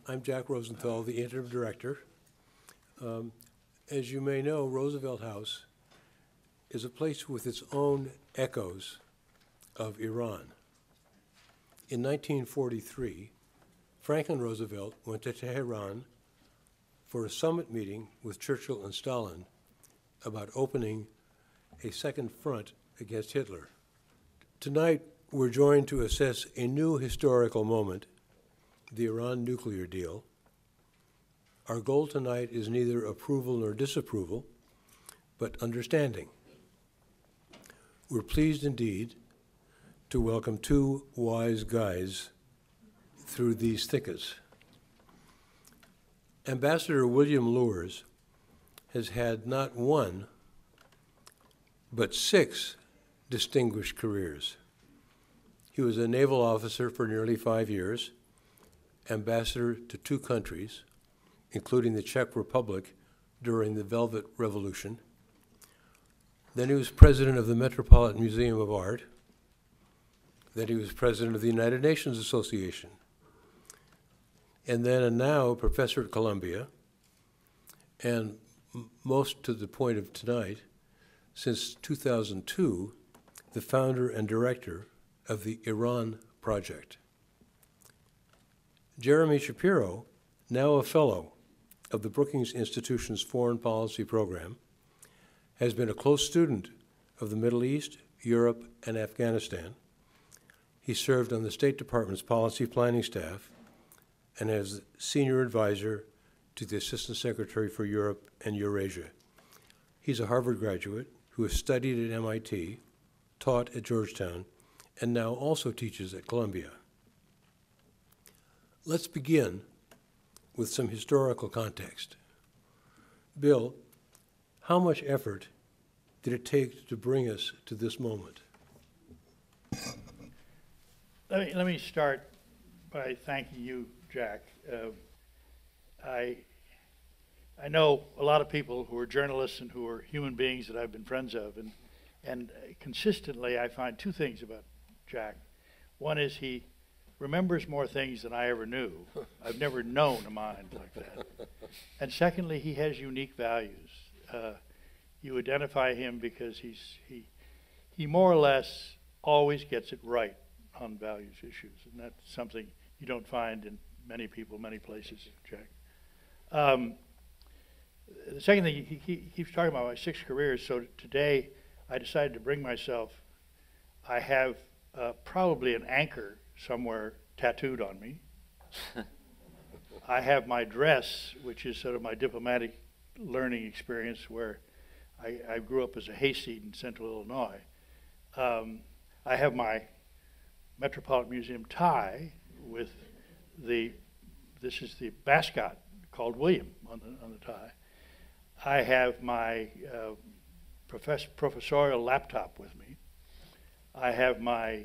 I'm Jack Rosenthal, the interim director. As you may know, Roosevelt House is a place with its own echoes of Iran. In 1943, Franklin Roosevelt went to Tehran for a summit meeting with Churchill and Stalin about opening a second front against Hitler. Tonight, we're joined to assess a new historical moment, the Iran nuclear deal. Our goal tonight is neither approval nor disapproval, but understanding. We're pleased indeed to welcome two wise guys through these thickets. Ambassador William Luers has had not one, but 6 distinguished careers. He was a naval officer for nearly 5 years, ambassador to 2 countries, including the Czech Republic during the Velvet Revolution. Then he was president of the Metropolitan Museum of Art. Then he was president of the United Nations Association. And then and now professor at Columbia, and most to the point of tonight, since 2002, the founder and director of the Iran Project. Jeremy Shapiro, now a fellow of the Brookings Institution's Foreign Policy Program, has been a close student of the Middle East, Europe, and Afghanistan. He served on the State Department's policy planning staff and as senior advisor to the Assistant Secretary for Europe and Eurasia. He's a Harvard graduate who has studied at MIT, taught at Georgetown, and now also teaches at Columbia. Let's begin with some historical context. Bill, how much effort did it take to bring us to this moment? Let me start by thanking you, Jack. I know a lot of people who are journalists and who are human beings that I've been friends of, and consistently I find 2 things about Jack. One is he remembers more things than I ever knew. I've never known a mind like that. And secondly, he has unique values. You identify him because he more or less always gets it right on values issues, and that's something you don't find in many people, many places, Jack. The second thing, he keeps talking about my 6 careers, so today I decided to bring myself. I have probably an anchor somewhere tattooed on me. I have my dress, which is sort of my diplomatic learning experience where I grew up as a hayseed in central Illinois. I have my Metropolitan Museum tie with this is the mascot called William on the tie. I have my professorial laptop with me. I have my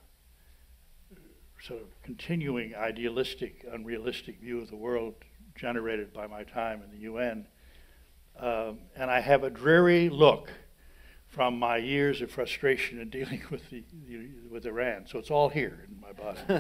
sort of continuing idealistic, unrealistic view of the world generated by my time in the UN. And I have a dreary look from my years of frustration in dealing with Iran. So it's all here in my body.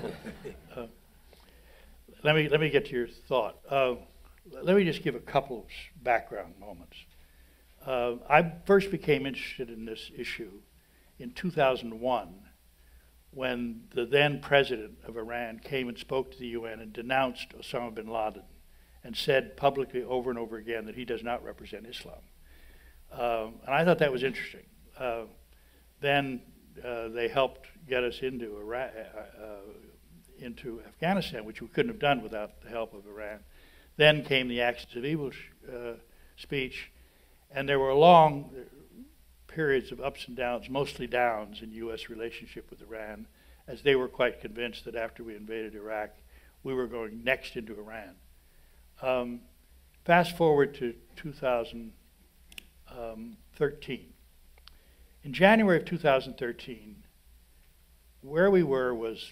Let me get to your thought. Let me just give a couple of background moments. I first became interested in this issue in 2001 when the then president of Iran came and spoke to the UN and denounced Osama bin Laden and said publicly over and over again that he does not represent Islam. And I thought that was interesting. Then they helped get us into Afghanistan, which we couldn't have done without the help of Iran. Then came the Axis of Evil speech, and there were long periods of ups and downs, mostly downs in U.S. relationship with Iran, as they were quite convinced that after we invaded Iraq, we were going next into Iran. Fast forward to 2013. In January of 2013, where we were was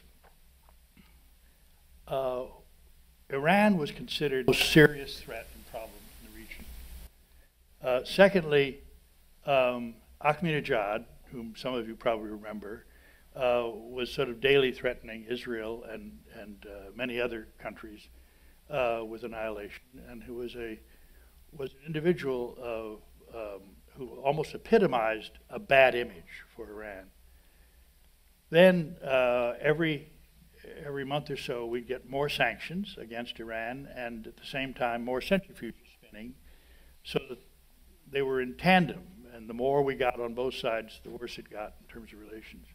Iran was considered the most serious threat and problem in the region. Secondly, Ahmadinejad, whom some of you probably remember, was sort of daily threatening Israel and many other countries with annihilation, and who was an individual who almost epitomized a bad image for Iran. Then every month or so, we'd get more sanctions against Iran, and at the same time, more centrifuges spinning, so that they were in tandem. And the more we got on both sides, the worse it got in terms of relations.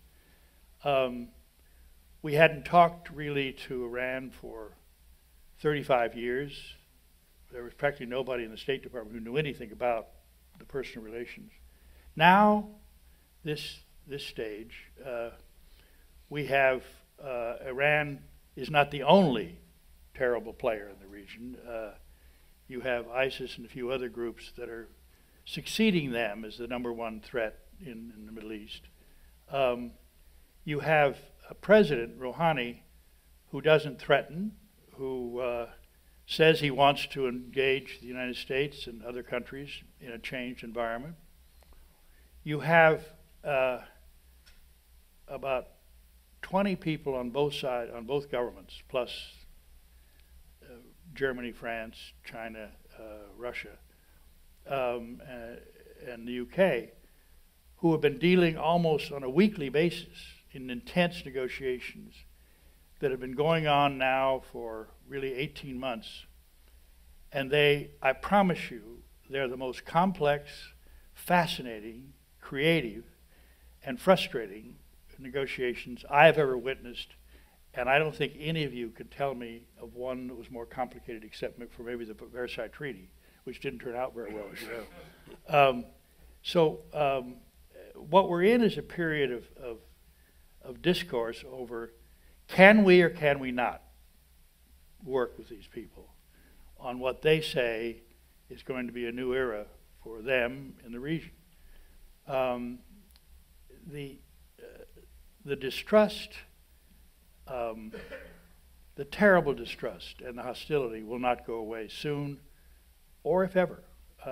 We hadn't talked really to Iran for 35 years. There was practically nobody in the State Department who knew anything about the personal relations. Now, this stage, we have Iran is not the only terrible player in the region. You have ISIS and a few other groups that are succeeding them as the #1 threat in the Middle East. You have a president, Rouhani, who doesn't threaten, who says he wants to engage the United States and other countries in a changed environment. You have about 20 people on both sides, on both governments, plus Germany, France, China, Russia, and the UK, who have been dealing almost on a weekly basis in intense negotiations that have been going on now for really 18 months. And I promise you, they're the most complex, fascinating, creative, and frustrating negotiations I've ever witnessed. And I don't think any of you could tell me of one that was more complicated except for maybe the Versailles Treaty, which didn't turn out very well, as you know. What we're in is a period of discourse over, can we or can we not work with these people on what they say is going to be a new era for them in the region. The distrust, the terrible distrust and the hostility will not go away soon, or if ever.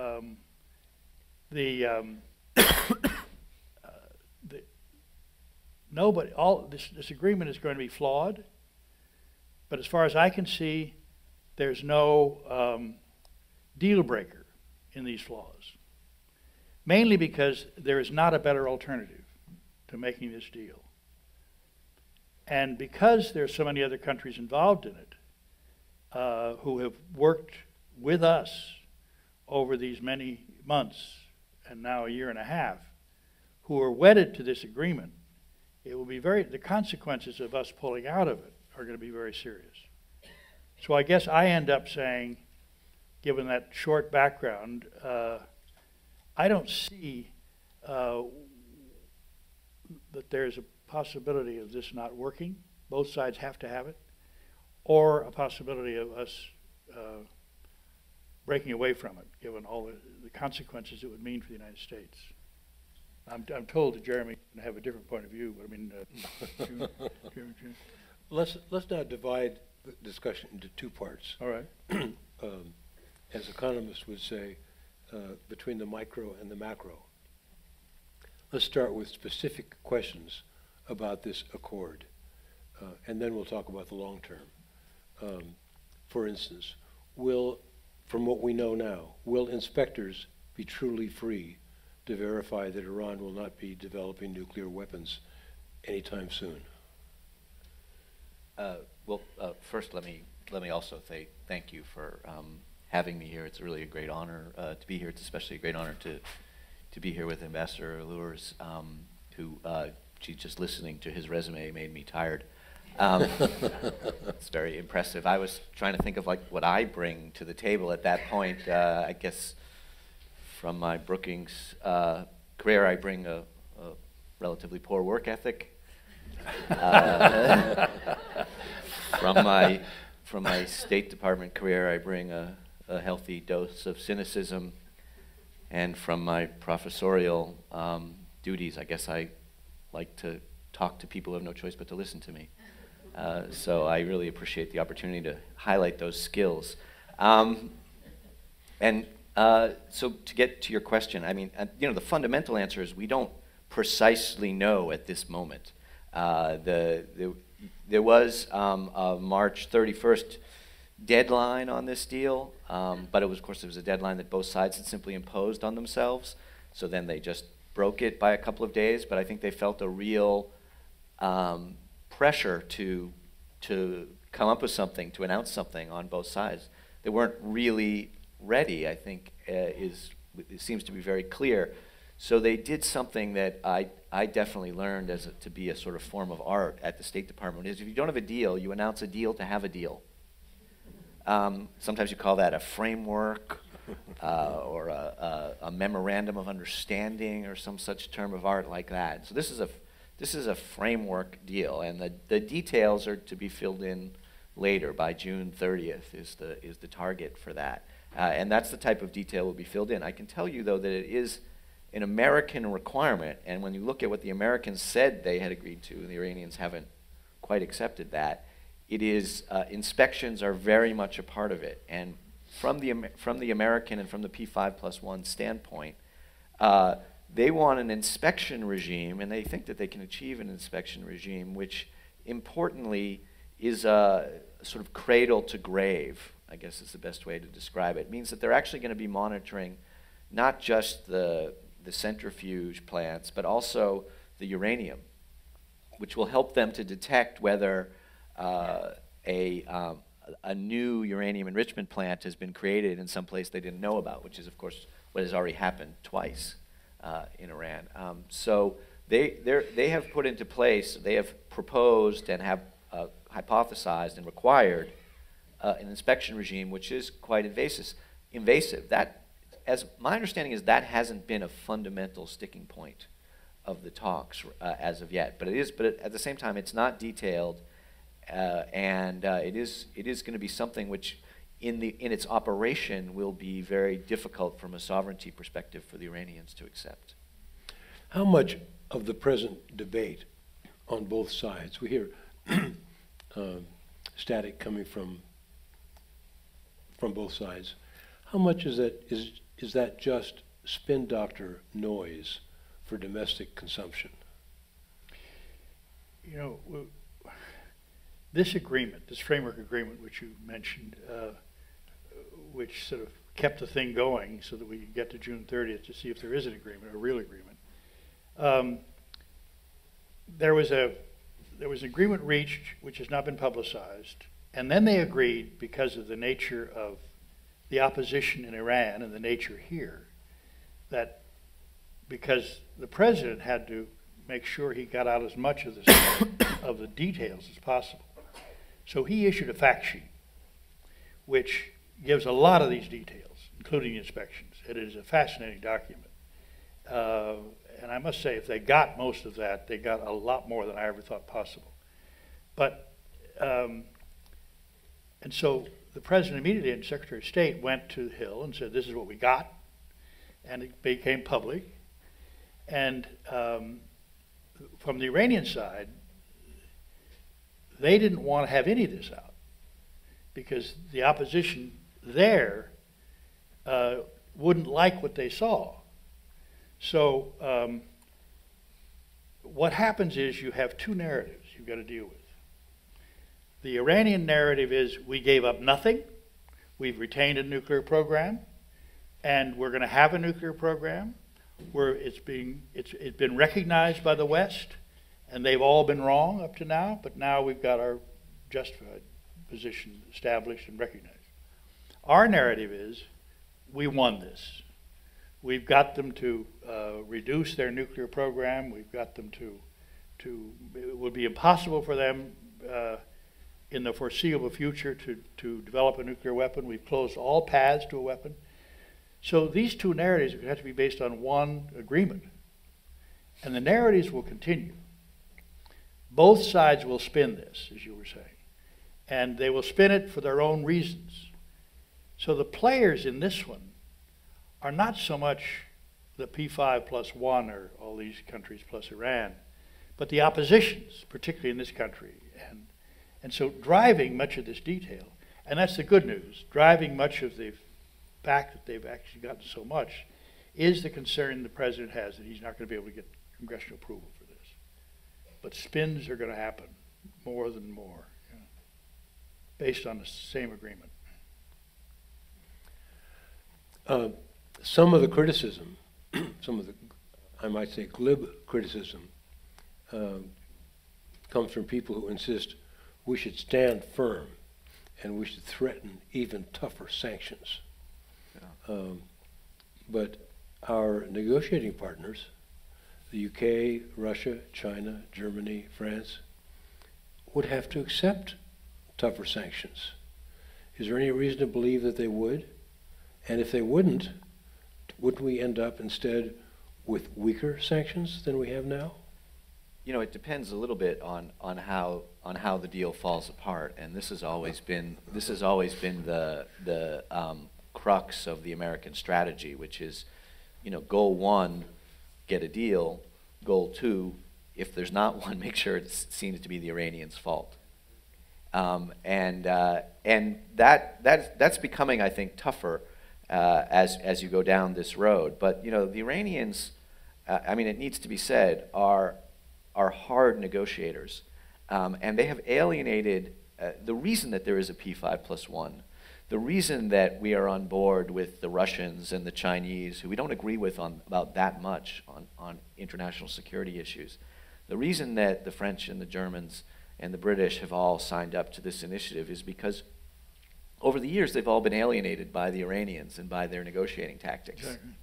This agreement is going to be flawed, but as far as I can see, there's no deal breaker in these flaws. Mainly because there is not a better alternative to making this deal. And because there are so many other countries involved in it who have worked with us over these many months and now a year and a half, who are wedded to this agreement, it will be the consequences of us pulling out of it are going to be very serious. So I guess I end up saying, given that short background, I don't see that there's a possibility of this not working. Both sides have to have it, or a possibility of us breaking away from it, given all the consequences it would mean for the United States. I'm told that Jeremy can have a different point of view, but I mean, Let's now divide the discussion into two parts. all right. As economists would say, between the micro and the macro. Let's start with specific questions about this accord, and then we'll talk about the long term. For instance, from what we know now, will inspectors be truly free to verify that Iran will not be developing nuclear weapons anytime soon? First, let me also say thank you for having me here. It's really a great honor to be here. It's especially a great honor to be here with Ambassador Luers, who, just listening to his resume made me tired. It's very impressive. I was trying to think of like what I bring to the table at that point. I guess from my Brookings career, I bring a relatively poor work ethic. From my State Department career, I bring a healthy dose of cynicism, and from my professorial duties, I guess I like to talk to people who have no choice but to listen to me. So I really appreciate the opportunity to highlight those skills. So to get to your question, I mean, the fundamental answer is we don't precisely know at this moment. There was a March 31st deadline on this deal, but it was, of course, it was a deadline that both sides had simply imposed on themselves. So then they just broke it by a couple of days. But I think they felt a real pressure to come up with something, to announce something on both sides. They weren't really ready, I think, it seems to be very clear. So they did something that I definitely learned to be a sort of form of art at the State Department, is if you don't have a deal, you announce a deal to have a deal. Sometimes you call that a framework or a memorandum of understanding or some such term of art like that. So this is a framework deal, and the details are to be filled in later. By June 30th is the target for that, and that's the type of detail will be filled in. I can tell you though that it is an American requirement, and when you look at what the Americans said they had agreed to, and the Iranians haven't quite accepted that, it is inspections are very much a part of it. And from the American and from the P5+1 standpoint, they want an inspection regime, and they think that they can achieve an inspection regime which importantly is a sort of cradle to grave, I guess is the best way to describe it. It means that they're actually going to be monitoring not just the centrifuge plants, but also the uranium, which will help them to detect whether a new uranium enrichment plant has been created in some place they didn't know about, which is, of course, what has already happened twice in Iran. So they have put into place, they have proposed and have hypothesized and required an inspection regime which is quite invasive. That, as my understanding is, that hasn't been a fundamental sticking point of the talks as of yet. But it is. But at the same time, it's not detailed, and it is going to be something which, in its operation, will be very difficult from a sovereignty perspective for the Iranians to accept. How much of the present debate on both sides, we hear static coming from both sides, how much is that just spin doctor noise for domestic consumption? You know, this agreement, this framework agreement which you mentioned, which sort of kept the thing going so that we could get to June 30th to see if there is an agreement, a real agreement. There was an agreement reached which has not been publicized, and then they agreed, because of the nature of the opposition in Iran and the nature here, that because the president had to make sure he got out as much of the details as possible, so he issued a fact sheet which gives a lot of these details, including the inspections. It is a fascinating document. And I must say, if they got most of that, they got a lot more than I ever thought possible. But, and so the president immediately and Secretary of State went to the Hill and said, this is what we got. And it became public. And from the Iranian side, they didn't want to have any of this out because the opposition there wouldn't like what they saw. So what happens is you have two narratives you've got to deal with. The Iranian narrative is we gave up nothing, we've retained a nuclear program, and we're going to have a nuclear program where it's been recognized by the West, and they've all been wrong up to now, but now we've got our justified position established and recognized. Our narrative is we won this. We've got them to reduce their nuclear program. We've got them to it would be impossible for them in the foreseeable future to develop a nuclear weapon. We've closed all paths to a weapon. So these two narratives have to be based on one agreement. And the narratives will continue. Both sides will spin this, as you were saying. And they will spin it for their own reasons. So the players in this one are not so much the P5+1 or all these countries plus Iran, but the oppositions, particularly in this country. And so driving much of this detail, and that's the good news, driving much of the fact that they've actually gotten so much is the concern the president has that he's not going to be able to get congressional approval for this. But spins are going to happen more than more. based on the same agreement. Some of the criticism, some of the, I might say, glib criticism, comes from people who insist we should stand firm and we should threaten even tougher sanctions. Yeah. But our negotiating partners, the UK, Russia, China, Germany, France, would have to accept tougher sanctions. Is there any reason to believe that they would? And if they wouldn't, wouldn't we end up instead with weaker sanctions than we have now? You know, it depends a little bit on how the deal falls apart, and this has always been the crux of the American strategy, which is, you know, goal one, get a deal. Goal two, if there's not one, make sure it's seen to be the Iranians' fault. And that's becoming, I think, tougher as you go down this road. But you know, the Iranians, I mean, it needs to be said, are hard negotiators, and they have alienated. The reason that there is a P5+1, the reason that we are on board with the Russians and the Chinese, who we don't agree with about that much on international security issues, the reason that the French and the Germans and the British have all signed up to this initiative is because over the years they've all been alienated by the Iranians and by their negotiating tactics.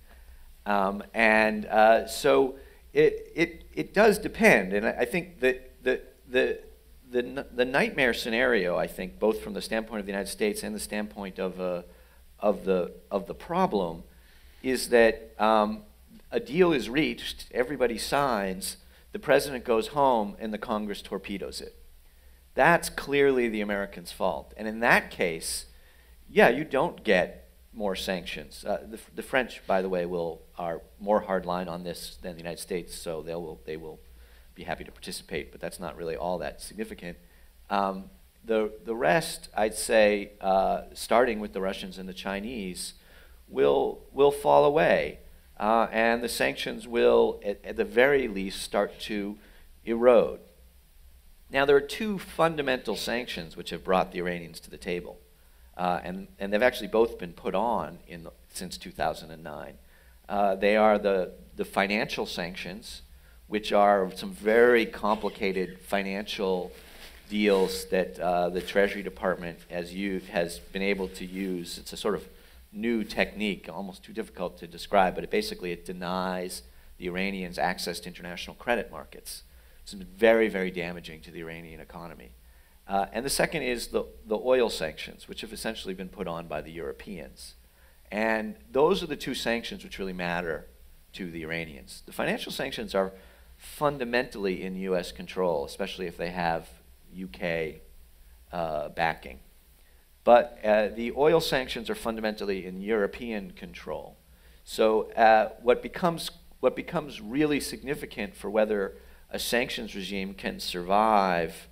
Exactly. So it does depend, and I think that the nightmare scenario, I think, both from the standpoint of the United States and the standpoint of the problem, is that a deal is reached, everybody signs, the president goes home, and the Congress torpedoes it. That's clearly the Americans' fault. And in that case, yeah, you don't get more sanctions. The French, by the way, are more hardline on this than the United States, so they will be happy to participate, but that's not really all that significant. The rest, I'd say, starting with the Russians and the Chinese, will fall away, and the sanctions will, at the very least, start to erode. Now, there are two fundamental sanctions which have brought the Iranians to the table, and they've actually both been put on since 2009. They are the financial sanctions, which are some very complicated financial deals that the Treasury Department has been able to use. It's a sort of new technique, almost too difficult to describe, but it denies the Iranians access to international credit markets. It's been very, very damaging to the Iranian economy. And the second is the oil sanctions, which have essentially been put on by the Europeans. And those are the two sanctions which really matter to the Iranians. The financial sanctions are fundamentally in U.S. control, especially if they have UK backing. But the oil sanctions are fundamentally in European control. So what becomes really significant for whether a sanctions regime can survive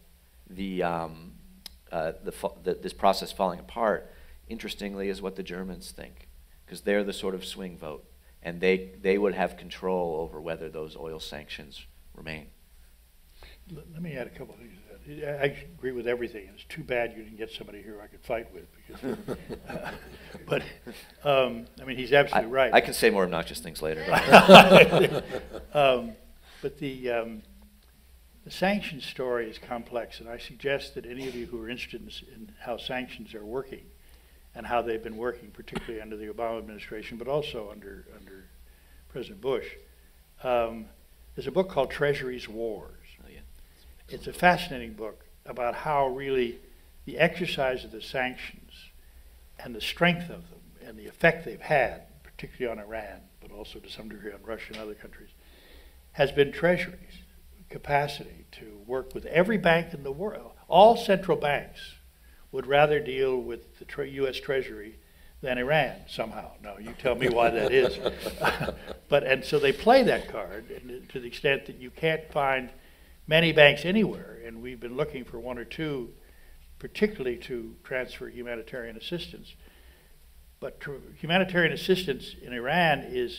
this process falling apart, interestingly, is what the Germans think, because they're the sort of swing vote, and they would have control over whether those oil sanctions remain. Let me add a couple of things to that. I agree with everything. It's too bad you didn't get somebody here I could fight with, because, but I mean, he's absolutely right. I can say more obnoxious things later. But the sanctions story is complex, and I suggest that any of you who are interested in how sanctions are working and how they've been working, particularly under the Obama administration, but also under President Bush, there's a book called Treasury's Wars. Oh, yeah. It's a fascinating book about how really the exercise of the sanctions and the strength of them and the effect they've had, particularly on Iran, but also to some degree on Russia and other countries, has been Treasury's capacity to work with every bank in the world. All central banks would rather deal with the U.S. Treasury than Iran somehow. Now, you tell me why that is. And so they play that card to the extent that you can't find many banks anywhere, and we've been looking for one or two, particularly to transfer humanitarian assistance. But humanitarian assistance in Iran is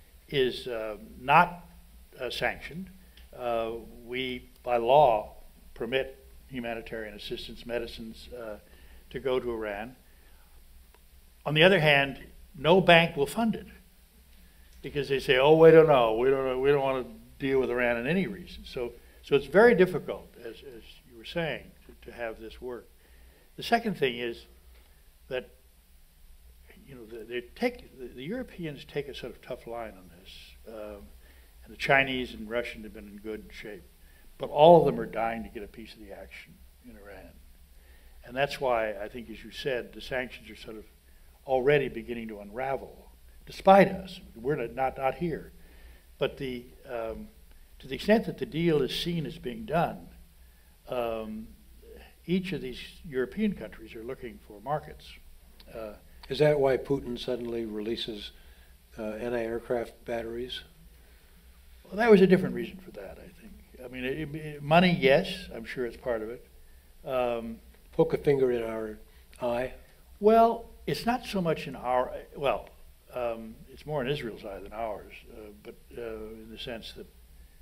not sanctioned. We, by law, permit humanitarian assistance, medicines, to go to Iran. On the other hand, no bank will fund it because they say, oh, we don't know, we don't want to deal with Iran in any reason. So it's very difficult, as you were saying, to have this work. The second thing is that, you know, the Europeans take a sort of tough line on this, and the Chinese and Russians have been in good shape, but all of them are dying to get a piece of the action in Iran, and that's why I think, as you said, the sanctions are sort of already beginning to unravel, despite us. We're not here, but to the extent that the deal is seen as being done, each of these European countries are looking for markets. Is that why Putin suddenly releases anti-aircraft batteries? Well, that was a different reason for that, I think. I mean, money, yes, I'm sure it's part of it. Poke a finger in our eye? Well, it's not so much in our, well, it's more in Israel's eye than ours, but in the sense that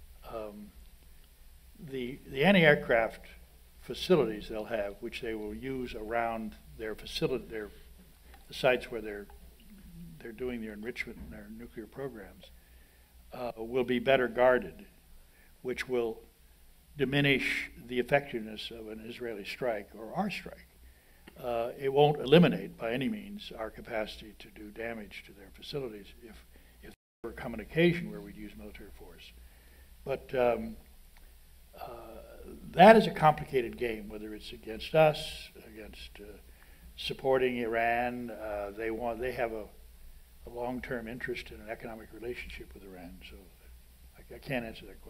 the anti-aircraft facilities they'll have, which they will use around their facility, the sites where they're doing their enrichment and their nuclear programs, will be better guarded, which will diminish the effectiveness of an Israeli strike or our strike. It won't eliminate by any means our capacity to do damage to their facilities if there were come an occasion where we'd use military force. But that is a complicated game, whether it's against us, against supporting Iran. They have a long-term interest in an economic relationship with Iran, so I can't answer that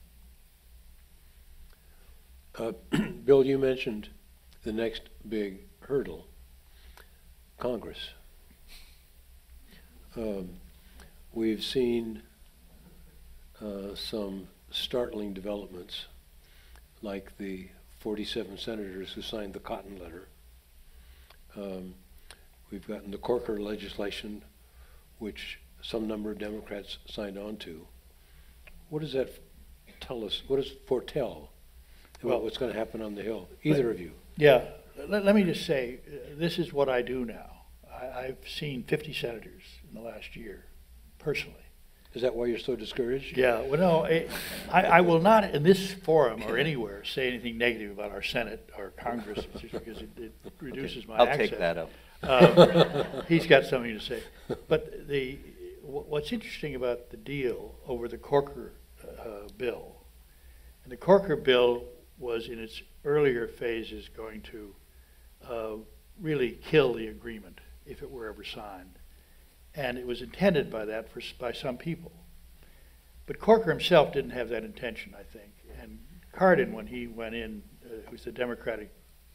question. Bill, you mentioned the next big hurdle, Congress. We've seen some startling developments, like the 47 senators who signed the Cotton Letter. We've gotten the Corker legislation, which some number of Democrats signed on to. What does that tell us? What does it foretell about what's going to happen on the Hill? Either of you. Yeah, let me just say, this is what I do now. I've seen 50 senators in the last year, personally. Is that why you're so discouraged? Yeah, well, no, I will not in this forum or anywhere say anything negative about our Senate or Congress, just because it reduces my accent. I'll take that up. He's got something to say. But what's interesting about the deal over the Corker bill, and the Corker bill was in its earlier phases going to really kill the agreement if it were ever signed. And it was intended by that by some people. But Corker himself didn't have that intention, I think. And Cardin, when he went in, who's the Democratic,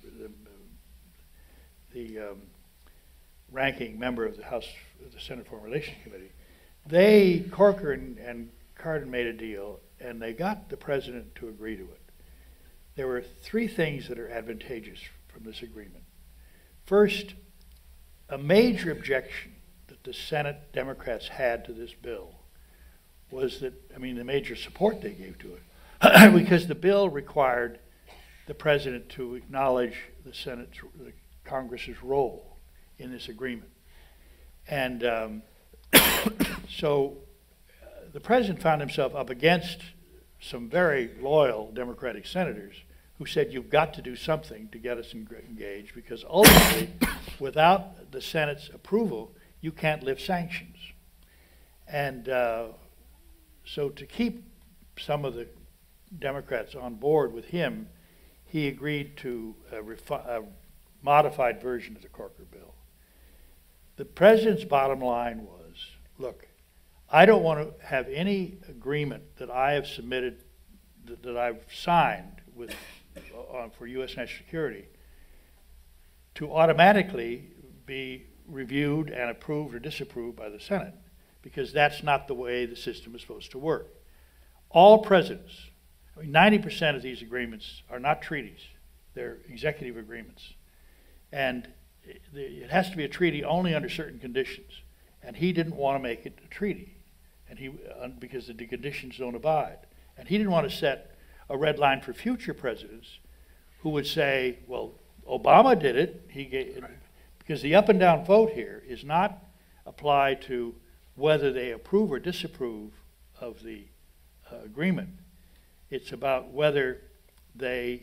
the ranking member of the House, the Senate Foreign Relations Committee, Corker and Cardin made a deal, and they got the president to agree to it. There were three things that are advantageous from this agreement. First, a major objection that the Senate Democrats had to this bill was that, I mean, the major support they gave to it, because the bill required the president to acknowledge the Congress's role in this agreement. And so the president found himself up against some very loyal Democratic senators who said, you've got to do something to get us engaged, because ultimately, without the Senate's approval, you can't lift sanctions. And so to keep some of the Democrats on board with him, he agreed to a modified version of the Corker bill. The president's bottom line was, look, I don't want to have any agreement that I have submitted, that I've signed with, for U.S. national security, to automatically be reviewed and approved or disapproved by the Senate, because that's not the way the system is supposed to work. All presidents, I mean, 90% of these agreements are not treaties, they're executive agreements. And it has to be a treaty only under certain conditions. And he didn't want to make it a treaty, and because the conditions don't abide. And he didn't want to set a red line for future presidents who would say, well, Obama did it. He gave, because the up and down vote here is not applied to whether they approve or disapprove of the agreement. It's about whether they,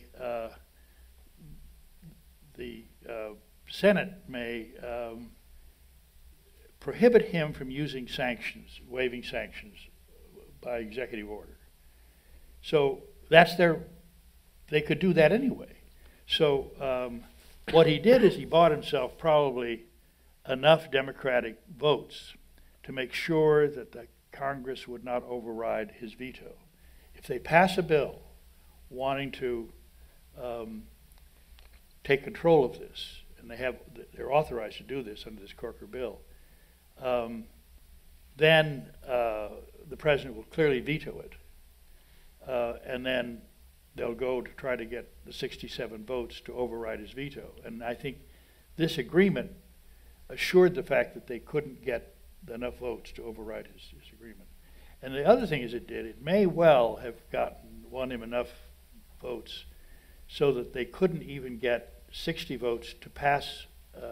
the Senate may prohibit him from using sanctions, waiving sanctions by executive order. So that's they could do that anyway. So what he did is he bought himself probably enough Democratic votes to make sure that the Congress would not override his veto. If they pass a bill wanting to take control of this, and they're authorized to do this under this Corker bill, then the president will clearly veto it, and then they'll go to try to get the 67 votes to override his veto. And I think this agreement assured the fact that they couldn't get enough votes to override his agreement. And the other thing is it may well have won him enough votes so that they couldn't even get 60 votes to pass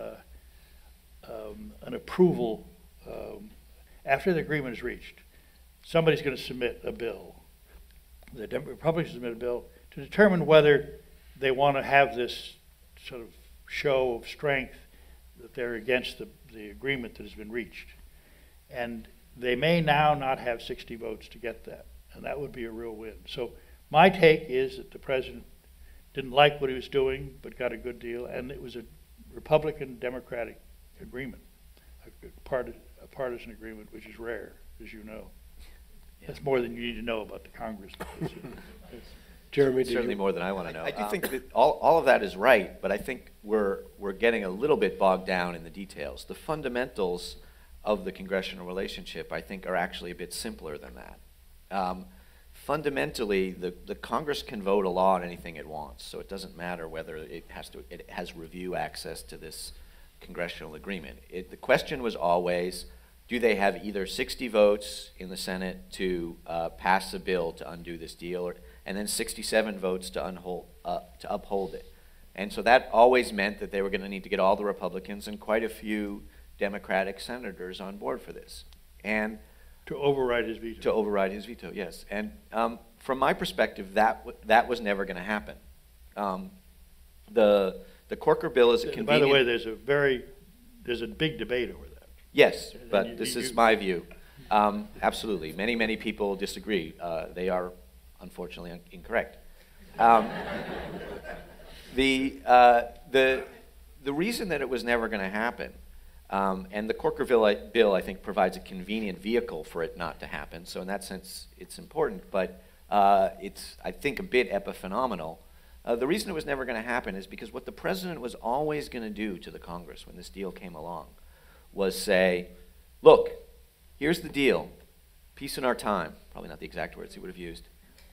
an approval after the agreement is reached. Somebody's going to submit a bill. The Republicans submit a bill to determine whether they want to have this sort of show of strength that they're against the agreement that has been reached. And they may now not have 60 votes to get that, and that would be a real win. So my take is that the president didn't like what he was doing, but got a good deal, and it was a Republican-Democratic agreement, a partisan agreement, which is rare, as you know. Yeah. That's more than you need to know about the Congress. Jeremy, certainly more than I want to know. I do think that all of that is right, but I think we're getting a little bit bogged down in the details. The fundamentals of the congressional relationship, I think, are actually a bit simpler than that. Fundamentally, the Congress can vote a law on anything it wants, so it doesn't matter whether it has review access to this congressional agreement. The question was always, do they have either 60 votes in the Senate to pass a bill to undo this deal, and then 67 votes to uphold it? And so that always meant that they were going to need to get all the Republicans and quite a few Democratic senators on board for this. And to override his veto. To override his veto, yes. And from my perspective, that was never going to happen. The Corker bill is a convenient... By the way, there's a big debate over that. Yes, but this is my view. Absolutely. Many people disagree. They are, unfortunately, incorrect. The reason that it was never going to happen, and the Corker bill, I think, provides a convenient vehicle for it not to happen. So in that sense, it's important, but it's, I think, a bit epiphenomenal. The reason it was never going to happen is because what the president was always going to do to the Congress when this deal came along was say, look, here's the deal, peace in our time. Probably not the exact words he would have used.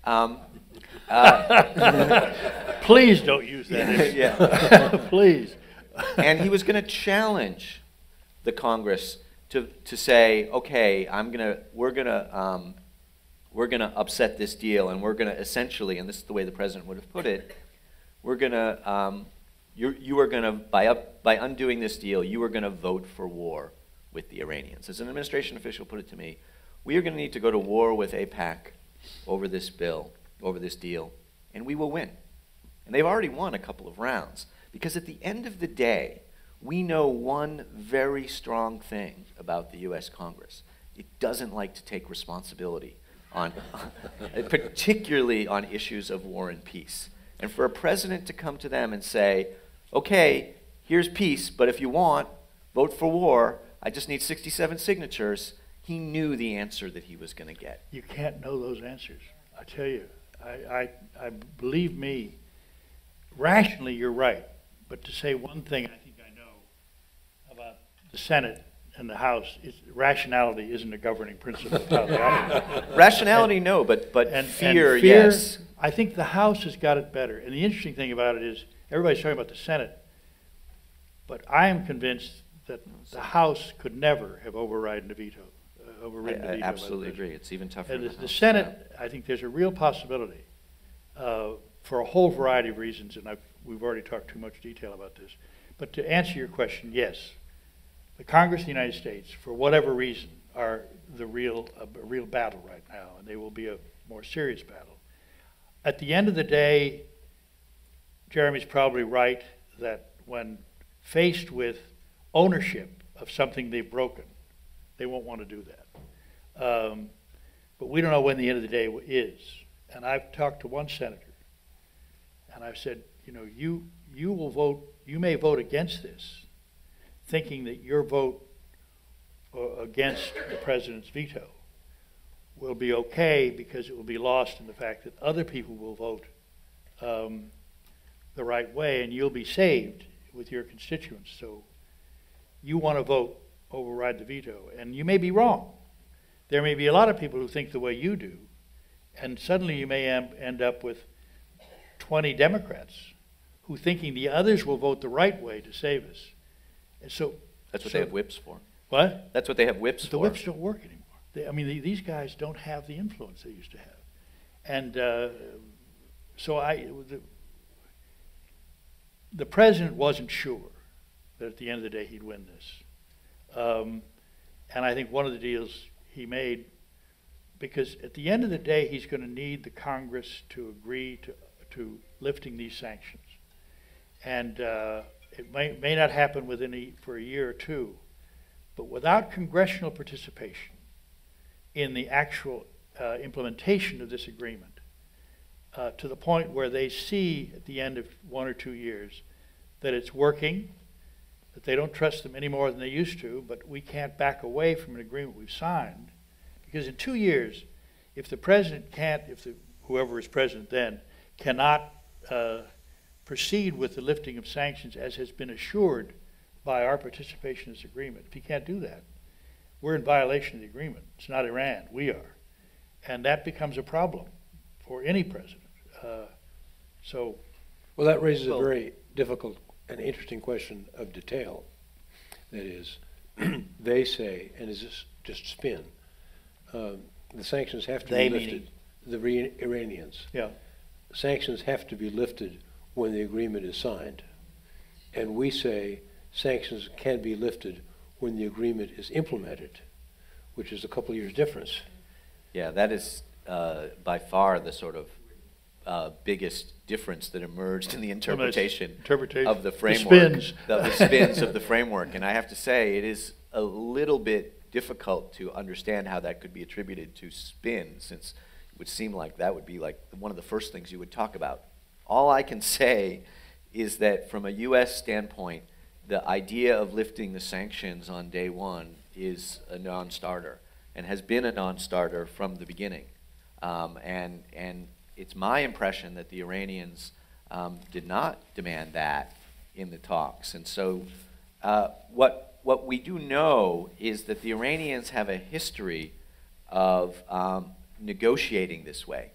Please don't use that. Yeah. Please. And he was going to challenge the Congress to say, okay, we're gonna upset this deal, and we're gonna essentially, and this is the way the president would have put it, we're gonna you are gonna by undoing this deal, you are gonna vote for war with the Iranians. As an administration official put it to me, we are gonna need to go to war with AIPAC over this bill, over this deal, and we will win. And they've already won a couple of rounds, because at the end of the day, we know one very strong thing about the U.S. Congress. It doesn't like to take responsibility on, particularly on issues of war and peace. And for a president to come to them and say, okay, here's peace, but if you want, vote for war, I just need 67 signatures, he knew the answer that he was going to get. You can't know those answers. I tell you, I believe me, rationally you're right, but to say one thing I think I know about the Senate and the House, rationality isn't a governing principle. Rationality, no, but fear, yes. I think the House has got it better. And the interesting thing about it is everybody's talking about the Senate, but I am convinced that the House could never have overridden the veto. I absolutely agree. It's even tougher. And the Senate, I think there's a real possibility for a whole variety of reasons, and we've already talked too much detail about this. But to answer your question, yes, the Congress of the United States, for whatever reason, are a real battle right now, and they will be a more serious battle. At the end of the day, Jeremy's probably right that when faced with ownership of something they've broken, they won't want to do that. But we don't know when the end of the day is. And I've talked to one senator, and I've said, you know, you will vote, you may vote against this, thinking that your vote against the president's veto will be okay because it will be lost in the fact that other people will vote the right way, and you'll be saved with your constituents. So you want to vote override the veto, and you may be wrong. There may be a lot of people who think the way you do, and suddenly you may end up with 20 Democrats who thinking the others will vote the right way to save us. And so that's what they have whips for. What? That's what they have whips but for. The whips don't work anymore. I mean, these guys don't have the influence they used to have. And so the president wasn't sure that at the end of the day he'd win this. And I think one of the deals he made, because at the end of the day he's going to need the Congress to agree to lifting these sanctions. And it may not happen for a year or two, but without congressional participation in the actual implementation of this agreement, to the point where they see at the end of 1 or 2 years that it's working, that they don't trust them any more than they used to, but we can't back away from an agreement we've signed. Because in 2 years, if the president can't, whoever is president then, cannot proceed with the lifting of sanctions as has been assured by our participation in this agreement, if he can't do that, we're in violation of the agreement. It's not Iran, we are. And that becomes a problem for any president. Well, that raises a very difficult and interesting question of detail. That is, they say, and is this just spin, the sanctions have to be lifted. The Iranians. Yeah. Sanctions have to be lifted when the agreement is signed. And we say sanctions can be lifted when the agreement is implemented, which is a couple years difference. Yeah, that is by far the sort of biggest difference that emerged in the interpretation of the framework, the spins of the framework. And I have to say, it is a little bit difficult to understand how that could be attributed to spin, since it would seem like that would be like one of the first things you would talk about. All I can say is that from a U.S. standpoint, the idea of lifting the sanctions on day one is a non-starter and has been a non-starter from the beginning. And it's my impression that the Iranians did not demand that in the talks. And so what we do know is that the Iranians have a history of negotiating this way.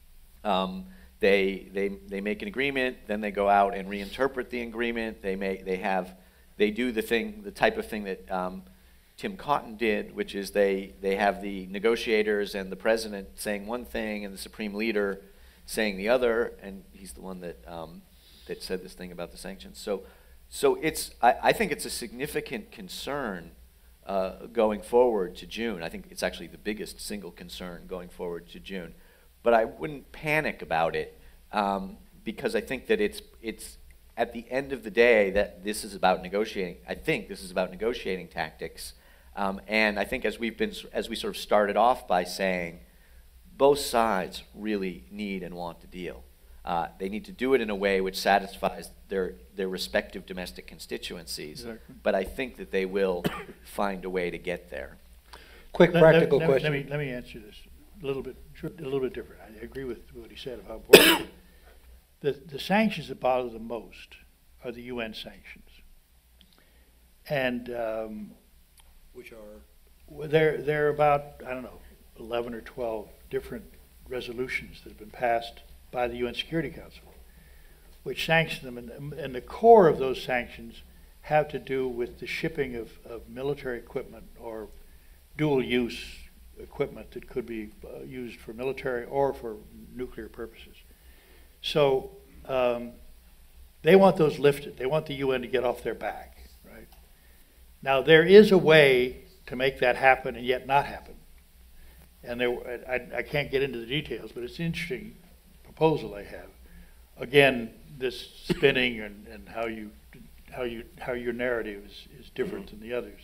They make an agreement, then they go out and reinterpret the agreement. They do the type of thing that Tim Cotton did, which is they have the negotiators and the president saying one thing and the supreme leader saying the other, and he's the one that said this thing about the sanctions. So I think it's a significant concern going forward to June. I think it's actually the biggest single concern going forward to June. But I wouldn't panic about it because I think that it's at the end of the day that this is about negotiating. I think this is about negotiating tactics, and I think as we sort of started off by saying, both sides really need and want the deal. They need to do it in a way which satisfies their respective domestic constituencies. Exactly. But I think that they will find a way to get there. Quick practical question. Let me answer this a little bit different. I agree with what he said about important. The sanctions that bother the most are the UN sanctions, and which are they're about, I don't know, 11 or 12 different resolutions that have been passed by the UN Security Council, which sanction them, and the core of those sanctions have to do with the shipping of military equipment or dual-use equipment that could be used for military or for nuclear purposes. So They want those lifted. They want the UN to get off their back, right? Now, there is a way to make that happen and yet not happen. And I can't get into the details, but it's an interesting proposal they have. Again, this spinning and how your narrative is different than the others.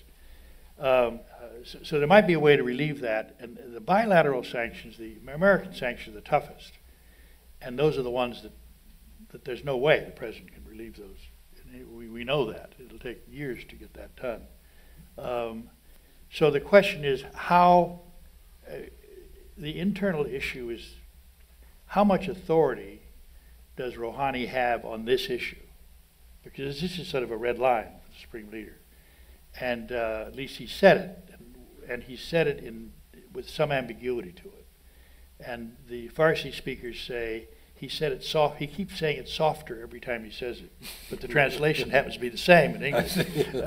So there might be a way to relieve that. And the bilateral sanctions, the American sanctions, are the toughest. And those are the ones that there's no way the president can relieve those. And we know that. It'll take years to get that done. So the question is how, the internal issue is how much authority does Rouhani have on this issue? Because this is sort of a red line for the Supreme Leader. And at least he said it. And he said it with some ambiguity to it. And the Farsi speakers say he said it soft. He keeps saying it softer every time he says it, but the translation happens to be the same in English.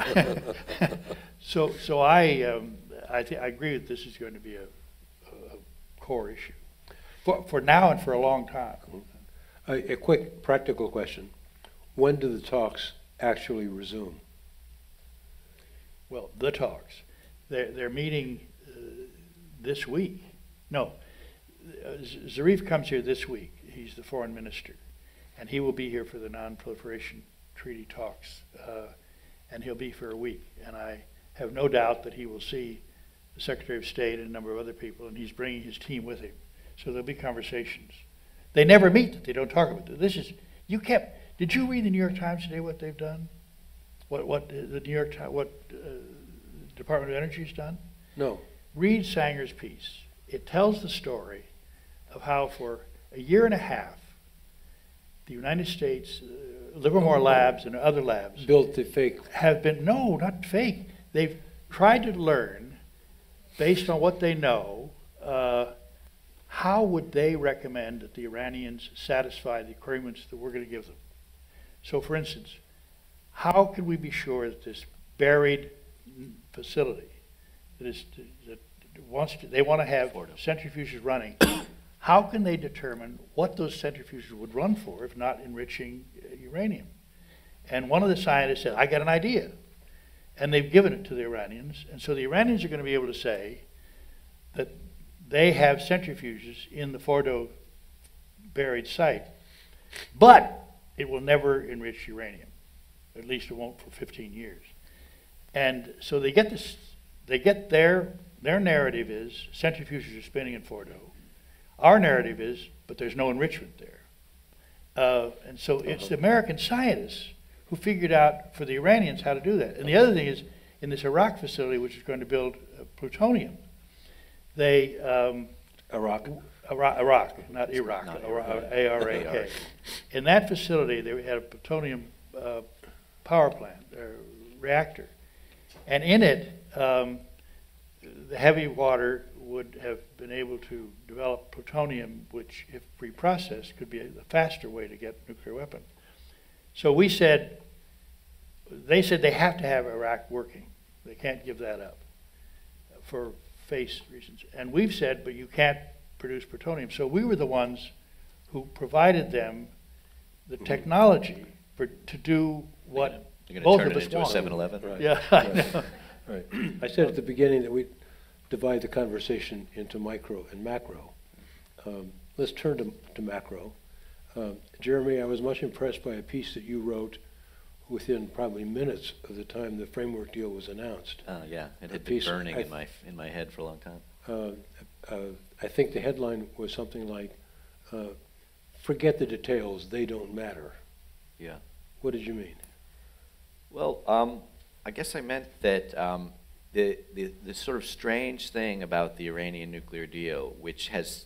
So I agree that this is going to be a core issue for now and for a long time. A quick practical question: when do the talks actually resume? Well, the talks. They're meeting this week. No, Zarif comes here this week. He's the foreign minister, and he will be here for the non-proliferation treaty talks, and he'll be for a week. And I have no doubt that he will see the Secretary of State and a number of other people, and he's bringing his team with him. So there'll be conversations. They never meet. They don't talk about it. Did you read the New York Times today what they've done? What the New York Times, Department of Energy has done? No. Read Sanger's piece. It tells the story of how for a year and a half, the United States, Livermore Labs and other labs built the fake have been, no, not fake. They've tried to learn, based on what they know, how would they recommend that the Iranians satisfy the agreements that we're going to give them. So for instance, how can we be sure that this buried facility they want to have centrifuges running, how can they determine what those centrifuges would run for if not enriching uranium? And one of the scientists said, I got an idea. And they've given it to the Iranians. And so the Iranians are going to be able to say that they have centrifuges in the Fordo buried site, but it will never enrich uranium. At least it won't for 15 years. And so they get this, their narrative is centrifuges are spinning in Fordo. Our narrative is, but there's no enrichment there. And so it's the American scientists who figured out for the Iranians how to do that. And the other thing is, in this Iraq facility, which is going to build plutonium, they Iraq, not Iraq, A-R-A-K. In that facility, they had a plutonium power plant, reactor. And in it, the heavy water would have been able to develop plutonium, which, if reprocessed, could be a faster way to get a nuclear weapon. So we said, they said they have to have Iraq working. They can't give that up for face reasons. And we've said, but you can't produce plutonium. So we were the ones who provided them the technology to do what both of us want. You're going to turn it into a 7-Eleven? Right. Yeah, Right. I know. Right. I said at the beginning that we divide the conversation into micro and macro. Let's turn to macro. Jeremy, I was much impressed by a piece that you wrote within probably minutes of the time the framework deal was announced. Yeah, it had been burning in my head for a long time. I think the headline was something like, forget the details, they don't matter. Yeah. What did you mean? Well, I guess I meant that the sort of strange thing about the Iranian nuclear deal, which has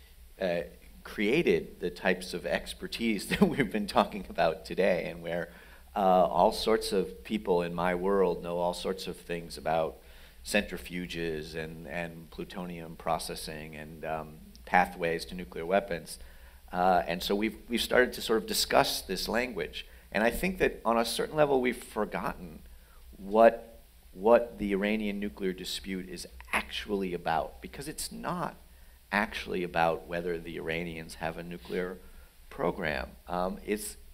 created the types of expertise that we've been talking about today, and where all sorts of people in my world know all sorts of things about centrifuges and plutonium processing and pathways to nuclear weapons. And so we've started to sort of discuss this language. And I think that on a certain level we've forgotten what the Iranian nuclear dispute is actually about, because it's not actually about whether the Iranians have a nuclear program. It's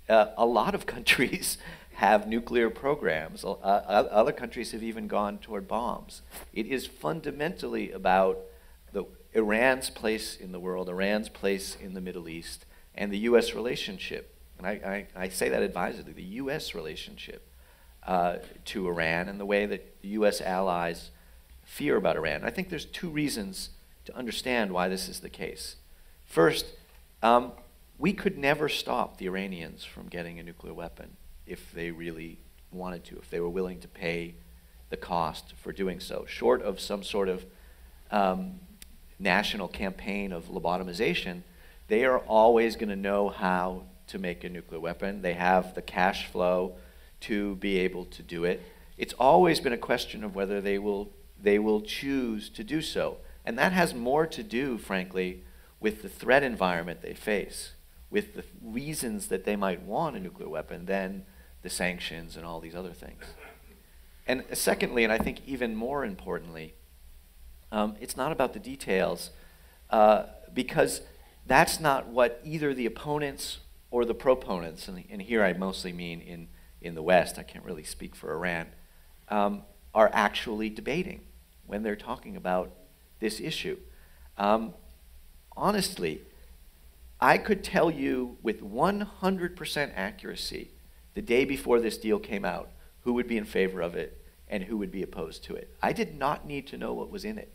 a lot of countries have nuclear programs. Other countries have even gone toward bombs. It is fundamentally about Iran's place in the world, Iran's place in the Middle East, and the U.S. relationship. And I say that advisedly, the U.S. relationship to Iran and the way that the U.S. allies fear about Iran. I think there's two reasons to understand why this is the case. First, we could never stop the Iranians from getting a nuclear weapon if they really wanted to, if they were willing to pay the cost for doing so, short of some sort of national campaign of lobotomization. They are always going to know how to make a nuclear weapon. They have the cash flow to be able to do it. It's always been a question of whether they will choose to do so. And that has more to do, frankly, with the threat environment they face, with the reasons that they might want a nuclear weapon than the sanctions and all these other things. And secondly, and I think even more importantly, it's not about the details, because that's not what either the opponents or the proponents, and here I mostly mean in the West, I can't really speak for Iran, are actually debating when they're talking about this issue. Honestly, I could tell you with 100% accuracy the day before this deal came out who would be in favor of it and who would be opposed to it. I did not need to know what was in it.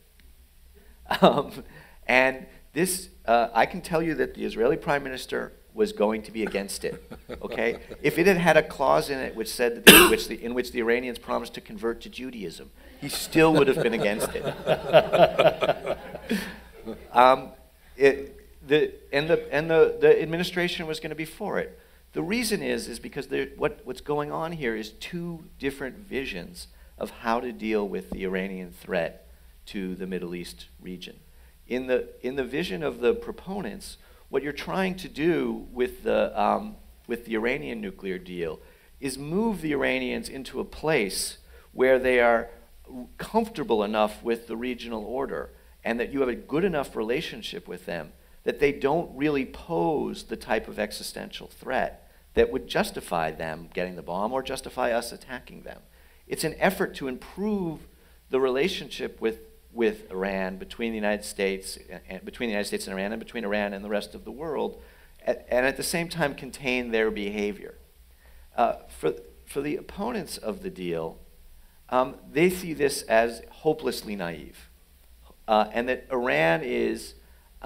And this, I can tell you that the Israeli Prime Minister was going to be against it. Okay, if it had had a clause in it which said that in which the Iranians promised to convert to Judaism, he still would have been against it. The administration was going to be for it. The reason is because what's going on here is two different visions of how to deal with the Iranian threat to the Middle East region. In the vision of the proponents, what you're trying to do with the Iranian nuclear deal is move the Iranians into a place where they are comfortable enough with the regional order and that you have a good enough relationship with them that they don't really pose the type of existential threat that would justify them getting the bomb or justify us attacking them. It's an effort to improve the relationship with Iran, between the United States and Iran, and between Iran and the rest of the world, and at the same time contain their behavior. For the opponents of the deal, they see this as hopelessly naive, and that Iran is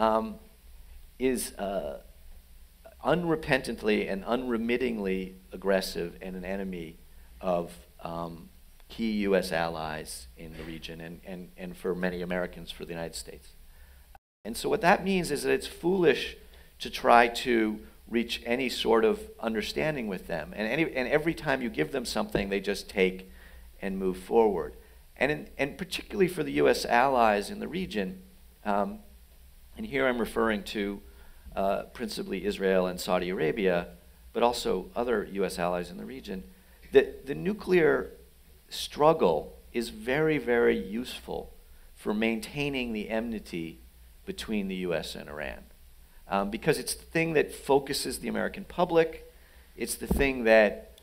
unrepentantly and unremittingly aggressive and an enemy of key U.S. allies in the region and for many Americans, for the United States. And so what that means is that it's foolish to try to reach any sort of understanding with them. And every time you give them something, they just take and move forward. And particularly for the U.S. allies in the region, and here I'm referring to principally Israel and Saudi Arabia, but also other U.S. allies in the region, the nuclear struggle is very, very useful for maintaining the enmity between the U.S. and Iran. Because it's the thing that focuses the American public, it's the thing that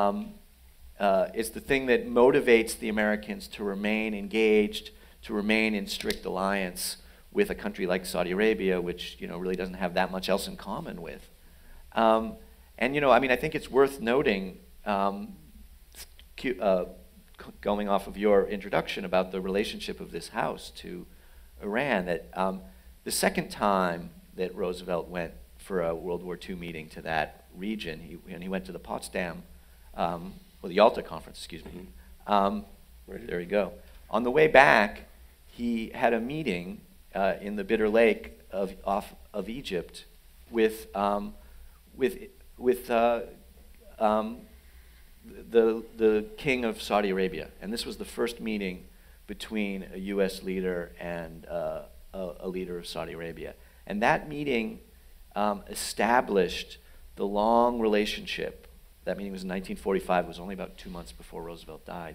motivates the Americans to remain engaged, to remain in strict alliance with a country like Saudi Arabia, which really doesn't have that much else in common with. I think it's worth noting, going off of your introduction about the relationship of this House to Iran, that the second time that Roosevelt went for a World War II meeting to that region, he went to the Potsdam, the Yalta Conference, excuse me. There you go. On the way back, he had a meeting in the Bitter Lake of Egypt with the king of Saudi Arabia, and this was the first meeting between a U.S. leader and a leader of Saudi Arabia. And that meeting established the long relationship. That meeting was in 1945. It was only about 2 months before Roosevelt died.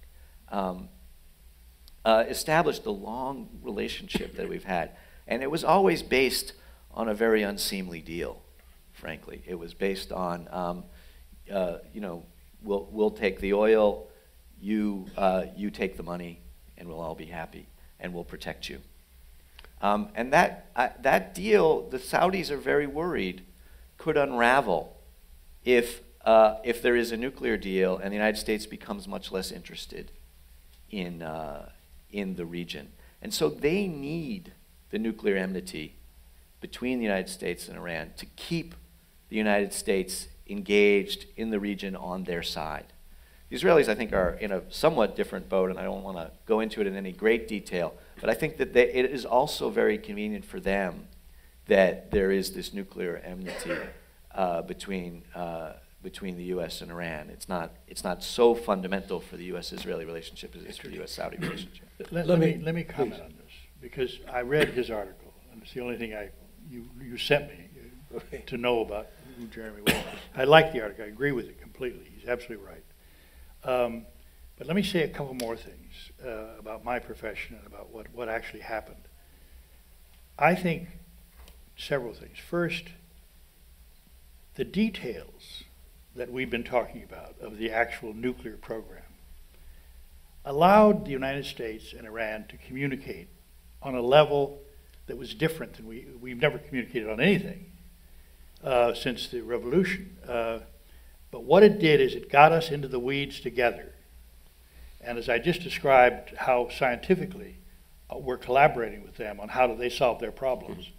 Established the long relationship that we've had. And it was always based on a very unseemly deal frankly. It was based on, you know, we'll take the oil, you take the money, and we'll all be happy, and we'll protect you. And that deal, the Saudis are very worried, could unravel if there is a nuclear deal and the United States becomes much less interested in the region. And so they need the nuclear enmity between the United States and Iran to keep the United States engaged in the region on their side. The Israelis, I think, are in a somewhat different boat, and I don't want to go into it in any great detail, but I think that it is also very convenient for them that there is this nuclear enmity between the U.S. and Iran. It's not so fundamental for the U.S.-Israeli relationship as it is for the U.S.-Saudi relationship. Let me comment on this, because I read his article, and it's the only thing you sent me to know about who Jeremy was. I like the article. I agree with it completely. He's absolutely right. But let me say a couple more things about my profession and about what actually happened. I think several things. First, the details that we've been talking about of the actual nuclear program allowed the United States and Iran to communicate on a level that was different than we've never communicated on anything since the revolution. But what it did is it got us into the weeds together. And as I just described how scientifically we're collaborating with them on how do they solve their problems,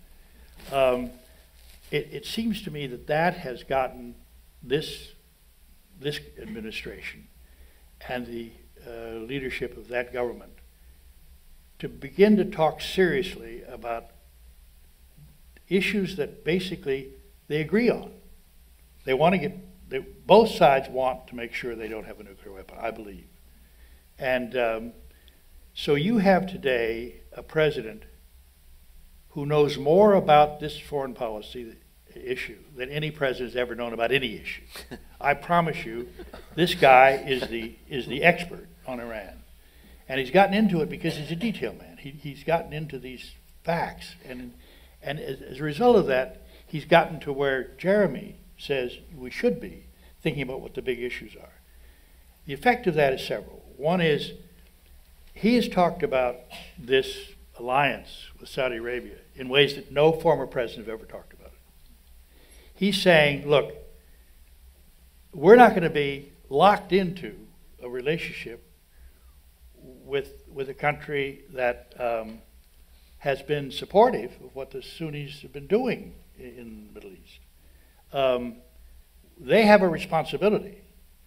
it seems to me that has gotten this administration and the leadership of that government to begin to talk seriously about issues that basically they agree on. They want to get, both sides want to make sure they don't have a nuclear weapon, I believe. And so you have today a president who knows more about this foreign policy issue than any president's ever known about any issue. I promise you, this guy is the expert on Iran. And he's gotten into it because he's a detail man. He's gotten into these facts. And as a result of that, he's gotten to where Jeremy says we should be thinking about what the big issues are. The effect of that is several. One is he has talked about this alliance with Saudi Arabia in ways that no former president have ever talked about it. He's saying, look, we're not going to be locked into a relationship with a country that has been supportive of what the Sunnis have been doing in the Middle East. They have a responsibility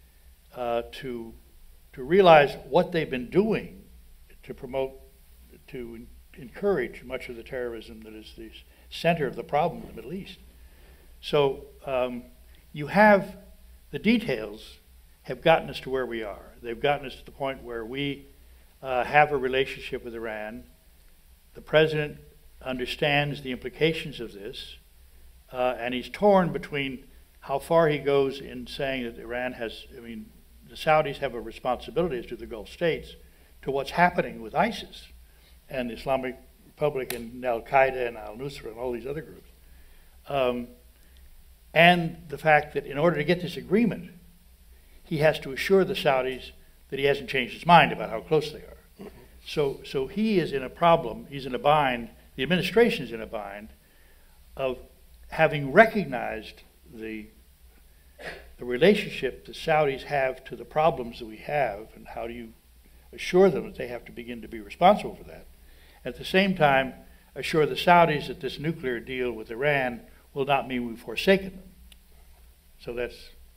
to realize what they've been doing to promote, to encourage much of the terrorism that is the center of the problem in the Middle East. So you have the details have gotten us to where we are. They've gotten us to the point where we have a relationship with Iran. The president understands the implications of this, and he's torn between how far he goes in saying that Iran has, I mean, the Saudis have a responsibility as to the Gulf states to what's happening with ISIS and the Islamic Republic and Al-Qaeda and Al-Nusra and all these other groups. And the fact that in order to get this agreement, he has to assure the Saudis that he hasn't changed his mind about how close they are. So he is in a problem, he's in a bind, the administration is in a bind of having recognized the relationship the Saudis have to the problems that we have, and how do you assure them that they have to begin to be responsible for that. At the same time, assure the Saudis that this nuclear deal with Iran will not mean we've forsaken them. So that's...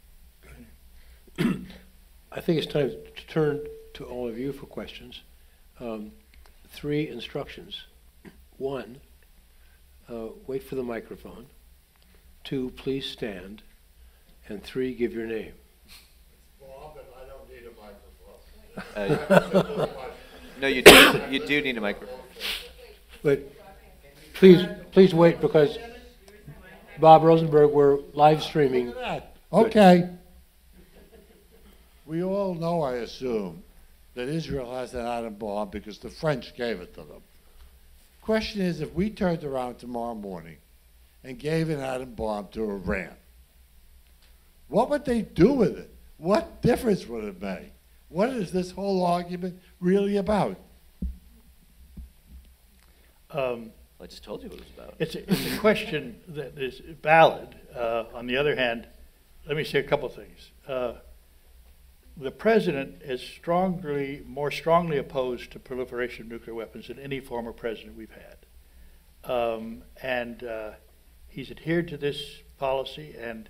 I think it's time to turn to all of you for questions. 3 instructions. 1, wait for the microphone. 2, please stand. And 3, give your name. Bob, and I don't need a microphone. No, you do need a microphone. But please wait, because Bob Rosenberg, we're live streaming. Look at that. Okay. We all know, I assume, that Israel has an atom bomb because the French gave it to them. Question is, if we turned around tomorrow morning and gave an atom bomb to Iran. What would they do with it? What difference would it make? What is this whole argument really about? I just told you what it was about. It's a question that is valid. On the other hand, let me say a couple things. The president is more strongly opposed to proliferation of nuclear weapons than any former president we've had. He's adhered to this policy, and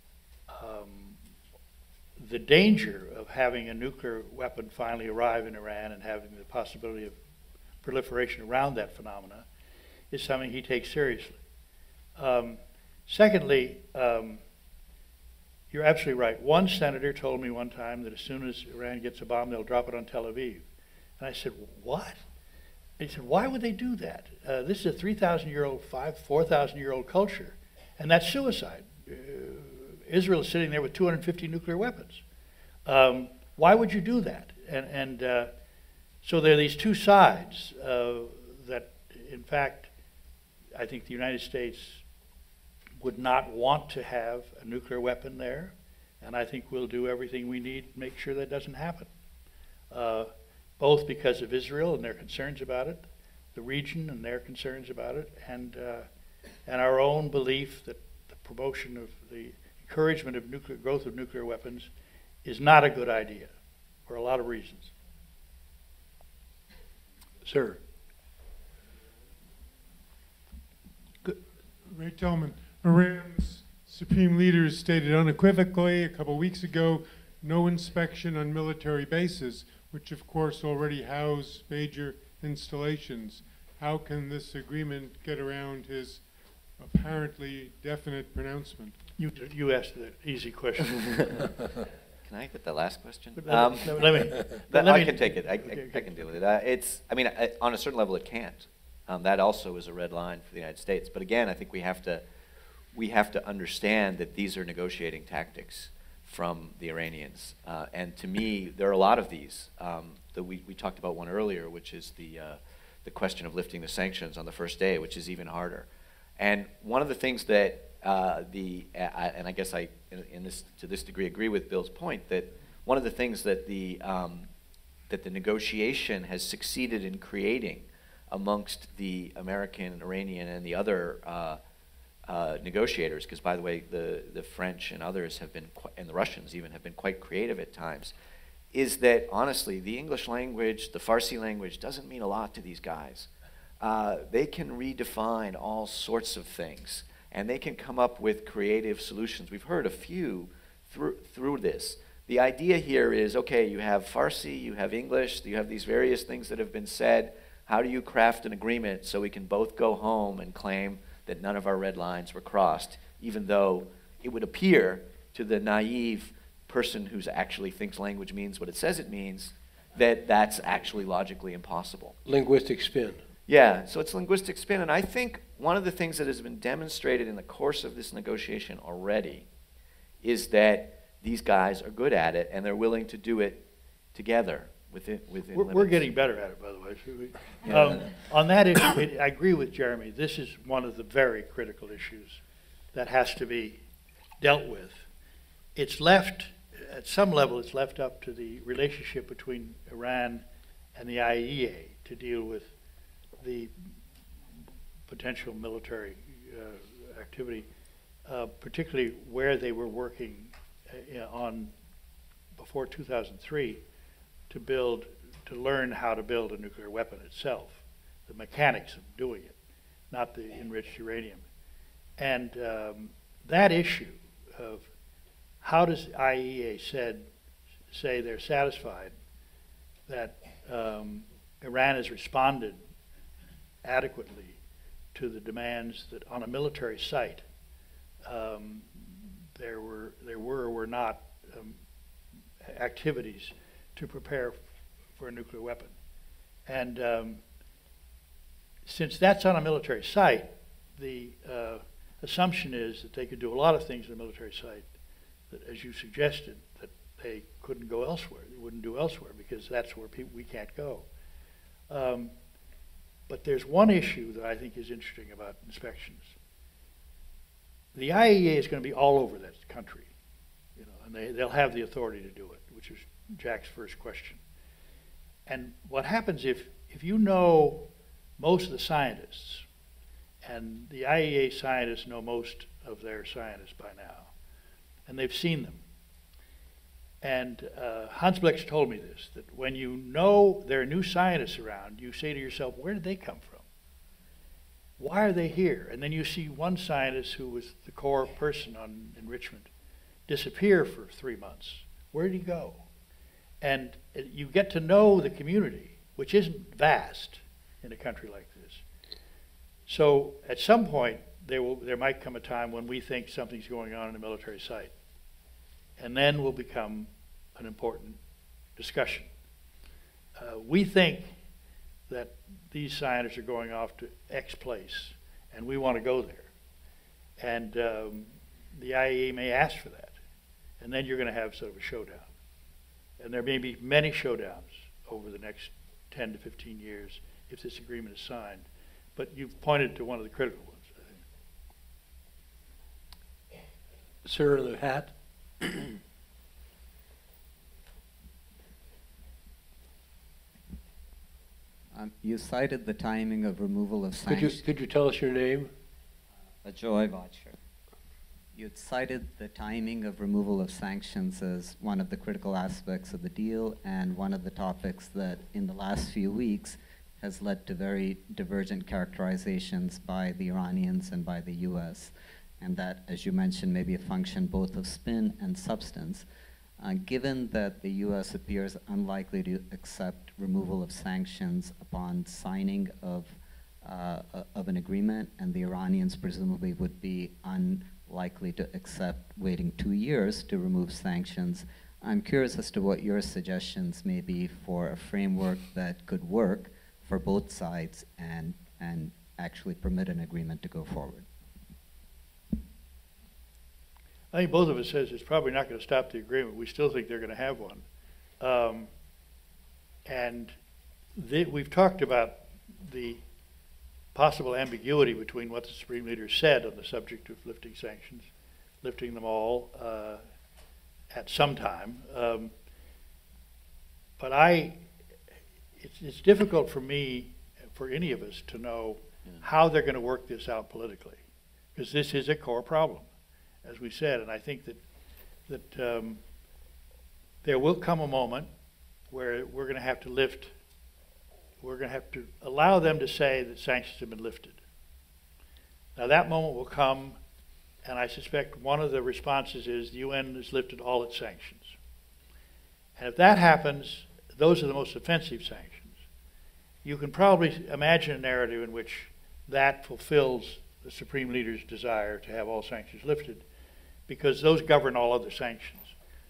the danger of having a nuclear weapon finally arrive in Iran and having the possibility of proliferation around that phenomena is something he takes seriously. Secondly, you're absolutely right. One senator told me one time that as soon as Iran gets a bomb, they'll drop it on Tel Aviv. And I said, what? And he said, why would they do that? This is a 3,000-year-old, 4,000-year-old culture, and that's suicide. Israel is sitting there with 250 nuclear weapons. Why would you do that? So there are these two sides that, in fact, I think the United States would not want to have a nuclear weapon there, and I think we'll do everything we need to make sure that doesn't happen. Both because of Israel and their concerns about it, the region and their concerns about it, and our own belief that the promotion of the encouragement of growth of nuclear weapons is not a good idea for a lot of reasons. Sir. Ray Tillman, Iran's supreme leaders stated unequivocally a couple weeks ago, no inspection on military bases, which of course already house major installations. How can this agreement get around his apparently definite pronouncement? You asked the easy question. Can I get the last question? Let me I can take it. I can deal with it. On a certain level, it can't. That also is a red line for the United States. But again, I think we have to understand that these are negotiating tactics from the Iranians. And to me, there are a lot of these. We talked about one earlier, which is the question of lifting the sanctions on the first day, which is even harder. And one of the things that and I guess I, to this degree, agree with Bill's point, that one of the things that the negotiation has succeeded in creating amongst the American, Iranian, and the other negotiators, because by the way, the French and others have been, and the Russians even, have been quite creative at times, is that honestly, the English language, the Farsi language, doesn't mean a lot to these guys. They can redefine all sorts of things, and they can come up with creative solutions. We've heard a few through this. The idea here is, okay, you have Farsi, you have English, you have these various things that have been said. How do you craft an agreement so we can both go home and claim that none of our red lines were crossed, even though it would appear to the naive person who actually thinks language means what it says it means, that that's actually logically impossible. Linguistic spin. Yeah, so it's linguistic spin. And I think one of the things that has been demonstrated in the course of this negotiation already is that these guys are good at it and they're willing to do it together within We're getting better at it, by the way. Should we? Yeah. On that issue, I agree with Jeremy. This is one of the very critical issues that has to be dealt with. It's left, at some level, it's left up to the relationship between Iran and the IAEA to deal with the potential military activity, particularly where they were working on before 2003 to learn how to build a nuclear weapon itself, the mechanics of doing it, not the enriched uranium. And that issue of how does IAEA say they're satisfied that Iran has responded adequately to the demands that on a military site there were or were not activities to prepare for a nuclear weapon. And since that's on a military site, the assumption is that they could do a lot of things on a military site that, as you suggested, that they couldn't go elsewhere, they wouldn't do elsewhere, because that's where we can't go. But there's one issue that I think is interesting about inspections. the IAEA is going to be all over that country, you know, and they'll have the authority to do it, which is Jack's first question. And what happens if you know most of the scientists, and the IAEA scientists know most of their scientists by now, and they've seen them. And Hans Blix told me this, that when you know there are new scientists around, you say to yourself, where did they come from? Why are they here? And then you see one scientist who was the core person on enrichment disappear for 3 months. Where did he go? And you get to know the community, which isn't vast in a country like this. So at some point, there might come a time when we think something's going on in a military site. And then will become an important discussion. We think that these scientists are going off to X place, and we want to go there. And the IAEA may ask for that. And then you're going to have sort of a showdown. And there may be many showdowns over the next 10 to 15 years if this agreement is signed. But you've pointed to one of the critical ones, I think. Sir in the hat. You cited the timing of removal of sanctions. Could you tell us your name? Joy Watcher. You had cited the timing of removal of sanctions as one of the critical aspects of the deal and one of the topics that in the last few weeks has led to very divergent characterizations by the Iranians and by the US. And that, as you mentioned, may be a function both of spin and substance. Given that the US appears unlikely to accept removal of sanctions upon signing of an agreement, and the Iranians presumably would be unlikely to accept waiting 2 years to remove sanctions, I'm curious as to what your suggestions may be for a framework that could work for both sides and actually permit an agreement to go forward. I think both of us says it's probably not going to stop the agreement. We still think they're going to have one. We've talked about the possible ambiguity between what the Supreme Leader said on the subject of lifting sanctions, lifting them all at some time. But it's difficult for me, for any of us, to know how they're going to work this out politically, because this is a core problem, as we said. And I think that there will come a moment where we're going to have to lift. We're going to have to allow them to say that sanctions have been lifted. Now that moment will come, and I suspect one of the responses is the UN has lifted all its sanctions. And if that happens, those are the most offensive sanctions. You can probably imagine a narrative in which that fulfills the Supreme Leader's desire to have all sanctions lifted, because those govern all other sanctions.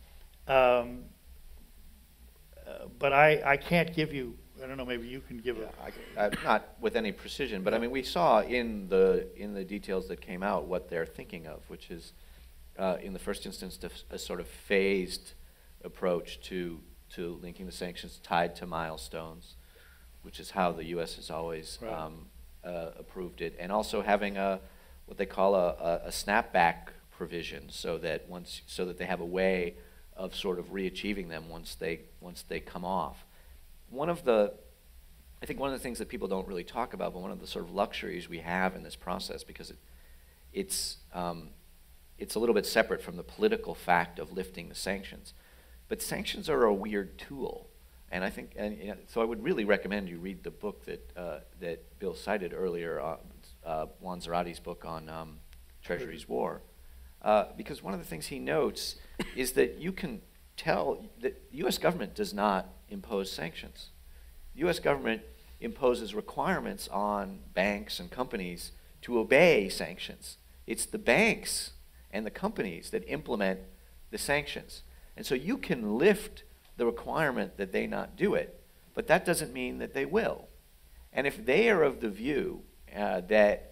But I can't give you, I don't know, maybe you can give not with any precision, but I mean, we saw in the details that came out what they're thinking of, which is, in the first instance, a sort of phased approach to linking the sanctions tied to milestones, which is how the U.S. has always approved it, and also having what they call a snapback provision, so that they have a way of sort of re-achieving them once they come off. I think one of the things that people don't really talk about, but one of the sort of luxuries we have in this process, because it's a little bit separate from the political fact of lifting the sanctions, but sanctions are a weird tool, and I think, so I would really recommend you read the book that Bill cited earlier, Juan Zarati's book on Treasury's War, because one of the things he notes is that you can tell that the U.S. government does not impose sanctions. The U.S. government imposes requirements on banks and companies to obey sanctions. It's the banks and the companies that implement the sanctions. And so you can lift the requirement that they not do it, but that doesn't mean that they will. And if they are of the view that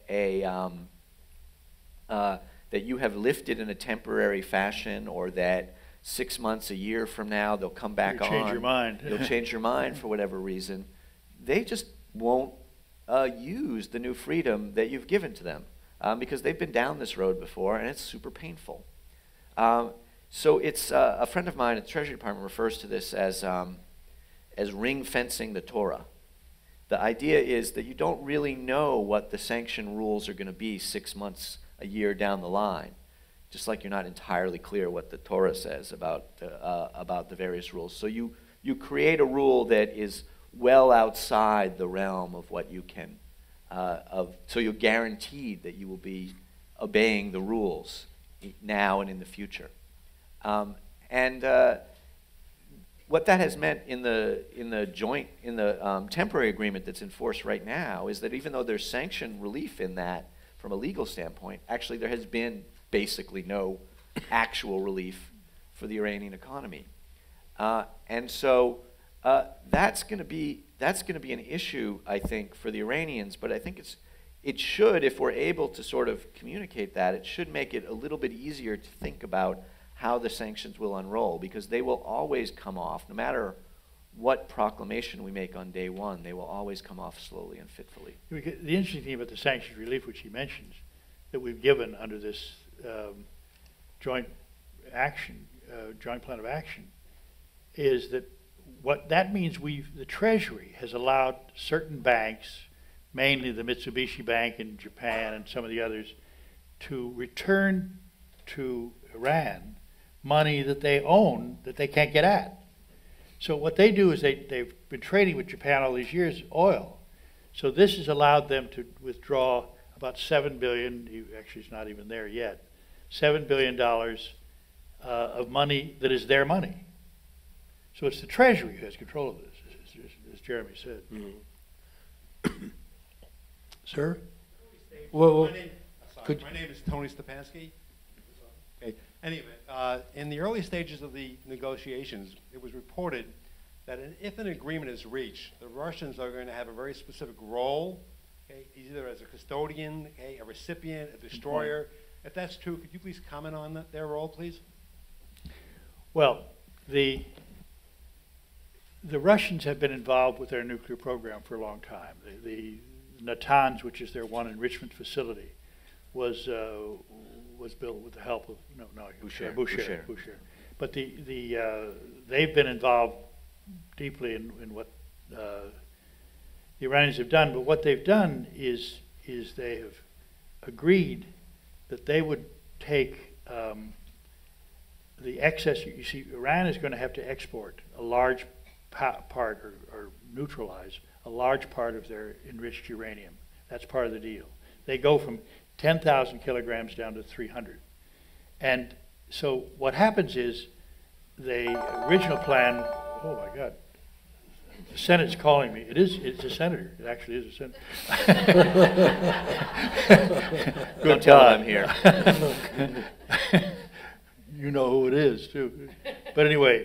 that you have lifted in a temporary fashion, or that 6 months, a year from now, they'll come back on. You'll change your mind. You'll change your mind for whatever reason. They just won't use the new freedom that you've given to them. because they've been down this road before, and it's super painful. So it's a friend of mine at the Treasury Department refers to this as ring fencing the Torah. The idea is that you don't really know what the sanction rules are going to be 6 months, a year down the line, just like you're not entirely clear what the Torah says about the various rules. So you create a rule that is well outside the realm of what you can, so you're guaranteed that you will be obeying the rules now and in the future. What that has meant in the temporary agreement that's in force right now is that even though there's sanction relief in that from a legal standpoint, actually there has been basically no actual relief for the Iranian economy, and so that's going to be an issue, I think, for the Iranians. But I think it should, if we're able to sort of communicate that, it should make it a little bit easier to think about how the sanctions will unroll, because they will always come off, no matter what proclamation we make on day one, they will always come off slowly and fitfully. The interesting thing about the sanctions relief, which he mentions, that we've given under this joint plan of action, is that what that means, the Treasury has allowed certain banks, mainly the Mitsubishi Bank in Japan and some of the others, to return to Iran money that they own that they can't get at. So what they do is they've been trading with Japan all these years, oil. So this has allowed them to withdraw about $7 billion, actually it's not even there yet, $7 billion of money that is their money. So it's the Treasury who has control of this, as Jeremy said. Mm-hmm. Sir? Well, My name is Tony Stepansky. Okay. Anyway, in the early stages of the negotiations, it was reported that if an agreement is reached, the Russians are going to have a very specific role, okay, either as a custodian, okay, a recipient, a destroyer. If that's true, could you please comment on their role, please? Well, the Russians have been involved with their nuclear program for a long time. The Natanz, which is their one enrichment facility, was built with the help of Boucher. But they've been involved deeply in what the Iranians have done. But what they've done is they have agreed that they would take the excess. You see, Iran is going to have to export a large part or neutralize a large part of their enriched uranium. That's part of the deal. They go from 10,000 kilograms down to 300. And so what happens is the original plan, oh my God, the Senate's calling me. It's a senator. It actually is a senator. Don't tell them I'm here. You know who it is, too. But anyway,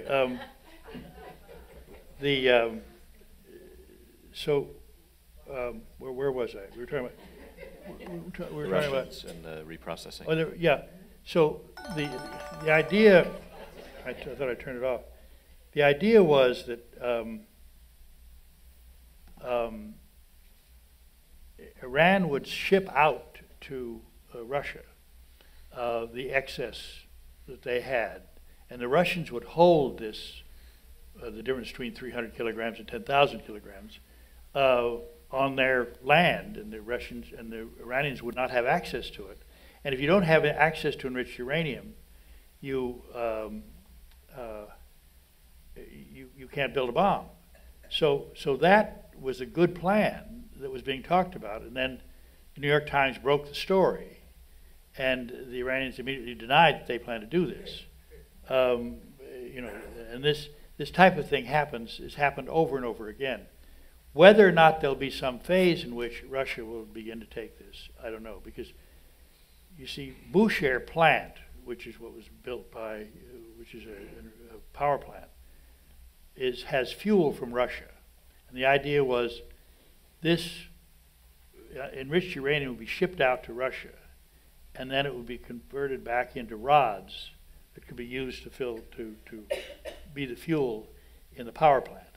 where was I? We were talking about the Russians and the reprocessing. Oh, yeah. So the idea, I thought I turned it off. The idea was that Iran would ship out to Russia the excess that they had, and the Russians would hold this, the difference between 300 kilograms and 10,000 kilograms, on their land, and the Russians and the Iranians would not have access to it. And if you don't have access to enriched uranium, you can't build a bomb. So that was a good plan that was being talked about. And then the New York Times broke the story, and the Iranians immediately denied that they planned to do this. And this type of thing has happened over and over again. Whether or not there'll be some phase in which Russia will begin to take this, I don't know, because you see, Boucher plant, which is what was built by, which is a power plant, has fuel from Russia, and the idea was this enriched uranium would be shipped out to Russia, and then it would be converted back into rods that could be used to be the fuel in the power plant.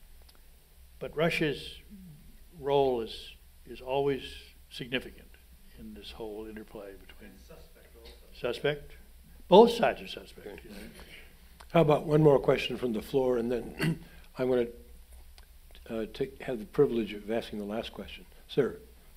But Russia's role is always significant in this whole interplay between. And suspect also. Suspect? Both sides are suspect. Okay. You know? How about one more question from the floor, and then I'm going to have the privilege of asking the last question. Sir.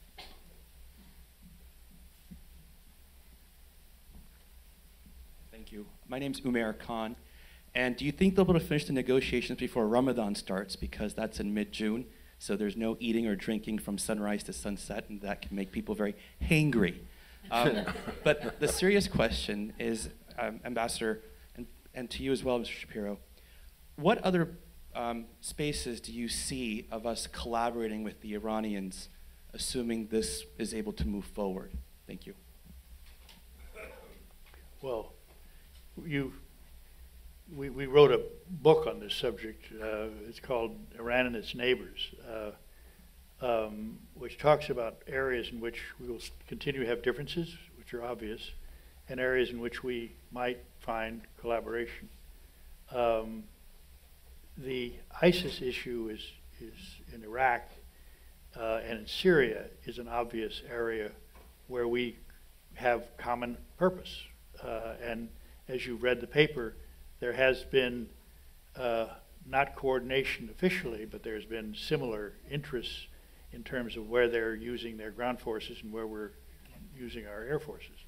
Thank you. My name's Umair Khan. And do you think they'll be able to finish the negotiations before Ramadan starts? Because that's in mid-June, so there's no eating or drinking from sunrise to sunset, and that can make people very hangry. But the serious question is, Ambassador, and to you as well, Mr. Shapiro, what other spaces do you see of us collaborating with the Iranians, assuming this is able to move forward? Thank you. Well, we wrote a book on this subject. It's called Iran and Its Neighbors, which talks about areas in which we will continue to have differences, which are obvious, and areas in which we might find collaboration. The ISIS issue is in Iraq and in Syria is an obvious area where we have common purpose. And as you've read the paper, there has been not coordination officially, but there's been similar interests in terms of where they're using their ground forces and where we're using our air forces.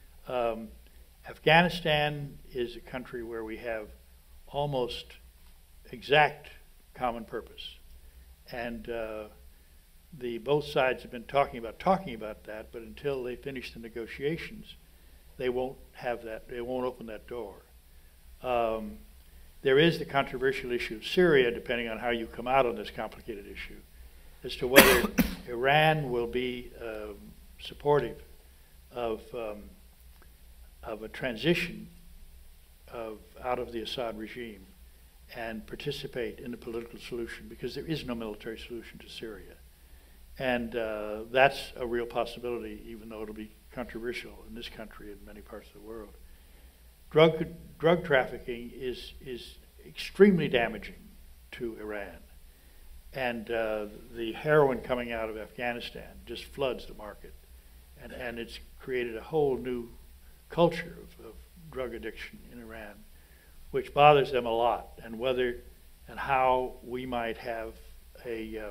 Afghanistan is a country where we have almost exact common purpose. And both sides have been talking about that, but until they finish the negotiations, they won't have that, they won't open that door. There is the controversial issue of Syria, depending on how you come out on this complicated issue, as to whether Iran will be supportive of a transition out of the Assad regime and participate in the political solution, because there is no military solution to Syria. And that's a real possibility, even though it'll be controversial in this country and many parts of the world. Drug trafficking is extremely damaging to Iran. And the heroin coming out of Afghanistan just floods the market. And it's created a whole new culture of drug addiction in Iran, which bothers them a lot. And whether and how we might have a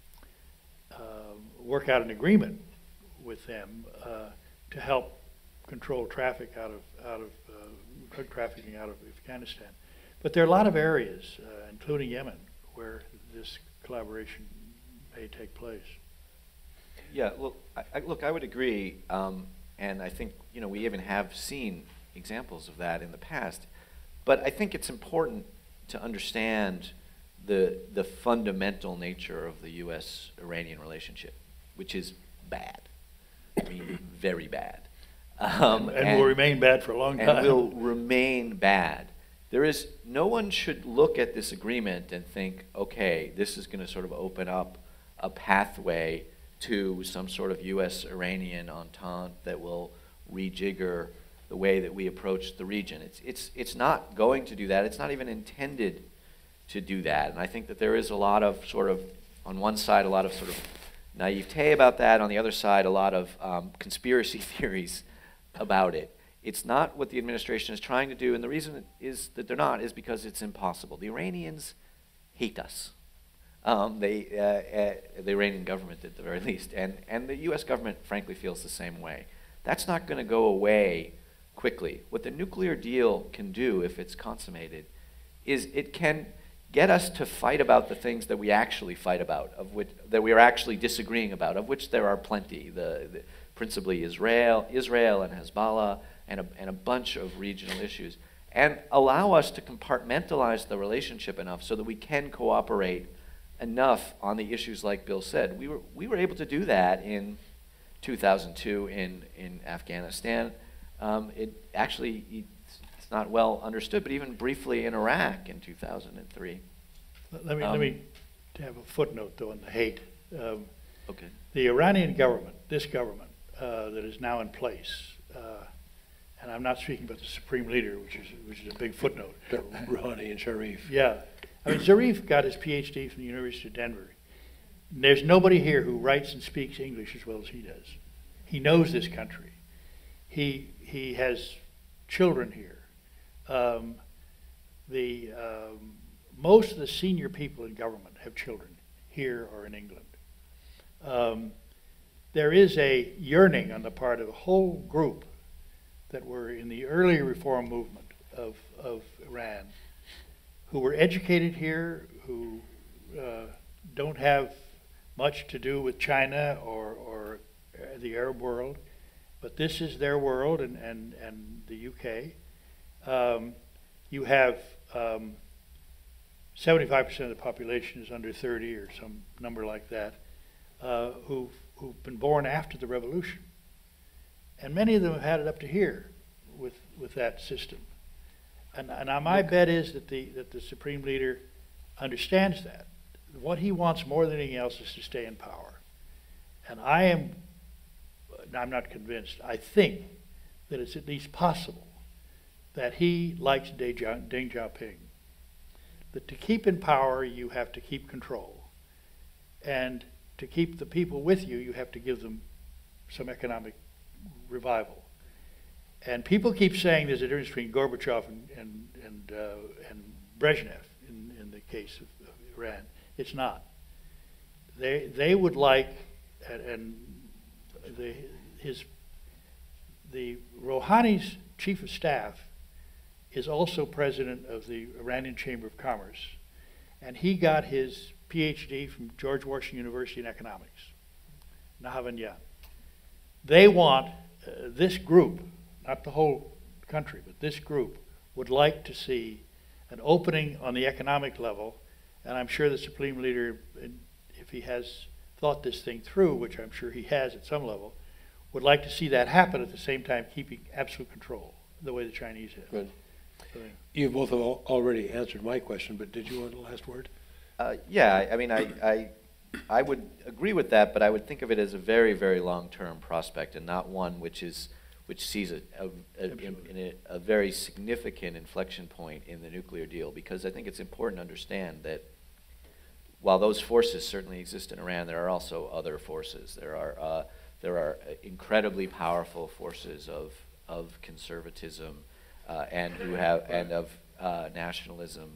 work out an agreement with them to help control traffic out of drug trafficking out of Afghanistan. But there are a lot of areas, including Yemen, where this collaboration may take place. Yeah, well, look, I would agree, and I think we even have seen examples of that in the past. But I think it's important to understand the fundamental nature of the U.S.-Iranian relationship, which is bad. I mean, very bad. And will remain bad for a long time. And will remain bad. No one should look at this agreement and think, okay, this is going to sort of open up a pathway to some sort of U.S.-Iranian entente that will rejigger the way that we approach the region. It's not going to do that. It's not even intended to do that. And I think that there is a lot of sort of, on one side, a lot of sort of naivete about that. On the other side, a lot of conspiracy theories about it. It's not what the administration is trying to do, and the reason is that they're not is because it's impossible. The Iranians hate us. The Iranian government at the very least, and the U.S. government frankly feels the same way. That's not going to go away quickly. What the nuclear deal can do, if it's consummated, is it can get us to fight about the things that we actually fight about, that we are actually disagreeing about, of which there are plenty. Principally Israel and Hezbollah, and a bunch of regional issues, and allow us to compartmentalize the relationship enough so that we can cooperate enough on the issues like Bill said. We were able to do that in 2002 in Afghanistan. It's not well understood, but even briefly in Iraq in 2003. Let me have a footnote though on the hate. Okay. The Iranian government, this government that is now in place, and I'm not speaking about the supreme leader, which is a big footnote. Rouhani and Zarif. Yeah. I mean, Zarif got his PhD from the University of Denver. There's nobody here who writes and speaks English as well as he does. He knows this country. He has children here. Most of the senior people in government have children here or in England. There is a yearning on the part of a whole group that were in the early reform movement of Iran, who were educated here, who don't have much to do with China or the Arab world, but this is their world, and the UK. You have 75% of the population is under 30 or some number like that, who've been born after the revolution. And many of them have had it up to here with that system. And my bet is that the Supreme Leader understands that. What he wants more than anything else is to stay in power. And I'm not convinced, I think that it's at least possible that he likes Deng Xiaoping. That to keep in power, you have to keep control. And to keep the people with you, you have to give them some economic revival. And people keep saying there's a difference between Gorbachev and Brezhnev in the case of Iran. It's not. They would like, and the Rouhani's chief of staff is also president of the Iranian Chamber of Commerce, and he got his PhD from George Washington University in economics, Nahavandyan. They want this group, not the whole country, but this group would like to see an opening on the economic level, and I'm sure the Supreme Leader, if he has thought this thing through, which I'm sure he has at some level, would like to see that happen at the same time keeping absolute control, the way the Chinese have. Good. You both have already answered my question, but did you want the last word? Yeah, I mean, I would agree with that, but I would think of it as a very, very long-term prospect, and not one which sees a very significant inflection point in the nuclear deal. Because I think it's important to understand that while those forces certainly exist in Iran, there are also other forces. There are incredibly powerful forces of conservatism and of nationalism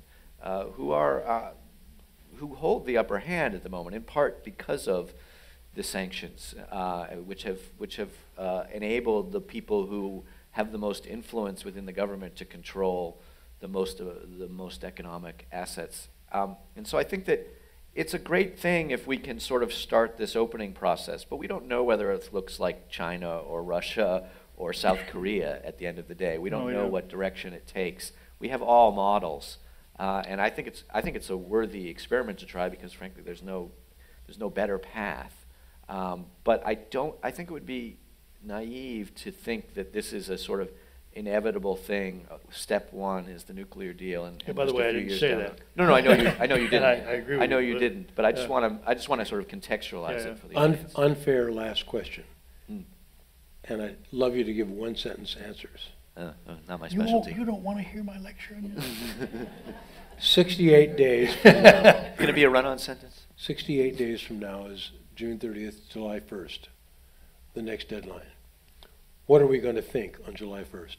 who hold the upper hand at the moment, in part because of the sanctions, which have enabled the people who have the most influence within the government to control the most economic assets. And so I think that it's a great thing if we can sort of start this opening process, but we don't know whether it looks like China or Russia or South Korea at the end of the day. We don't know what direction it takes. We have all models. And I think it's a worthy experiment to try, because frankly there's no better path. But I think it would be naive to think that this is a sort of inevitable thing. Step one is the nuclear deal, and by the way, I didn't say that. No, I know you didn't. I agree with I know you, you didn't, but I just want to sort of contextualize it for the audience. Unfair last question. And I'd love you to give one-sentence answers. Not my specialty. You don't want to hear my lecture on this? 68 days from now. Going to be a run-on sentence? 68 days from now is June 30th, July 1st, the next deadline. What are we going to think on July 1st?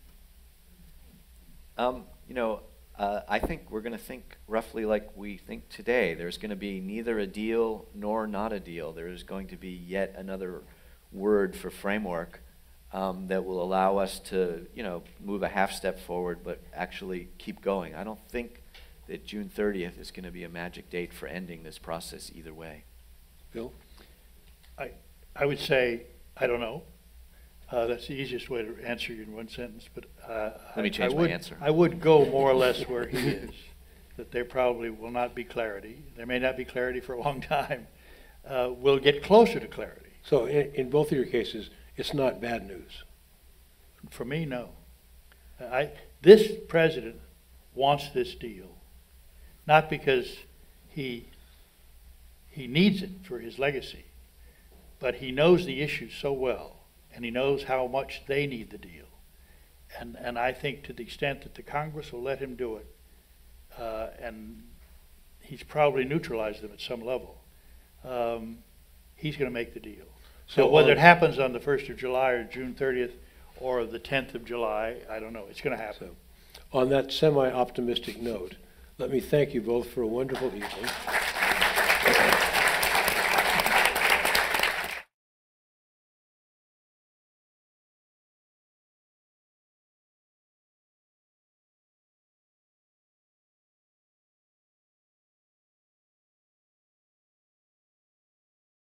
I think we're going to think roughly like we think today. There's going to be neither a deal nor not a deal. There is going to be yet another word for framework that will allow us to, move a half step forward, but actually keep going. I don't think that June 30th is going to be a magic date for ending this process either way. Bill? I would say, I don't know. That's the easiest way to answer you in one sentence, but Let me change my answer. I would go more or less where he is, that there probably will not be clarity. There may not be clarity for a long time. We'll get closer to clarity. So in both of your cases, it's not bad news. For me, no. This president wants this deal, not because he needs it for his legacy, but he knows the issues so well, and he knows how much they need the deal. And I think to the extent that the Congress will let him do it, and he's probably neutralized them at some level, he's going to make the deal. So So whether on- it happens on the 1st of July or June 30th or the 10th of July, I don't know. It's going to happen. On that semi-optimistic note, let me thank you both for a wonderful evening.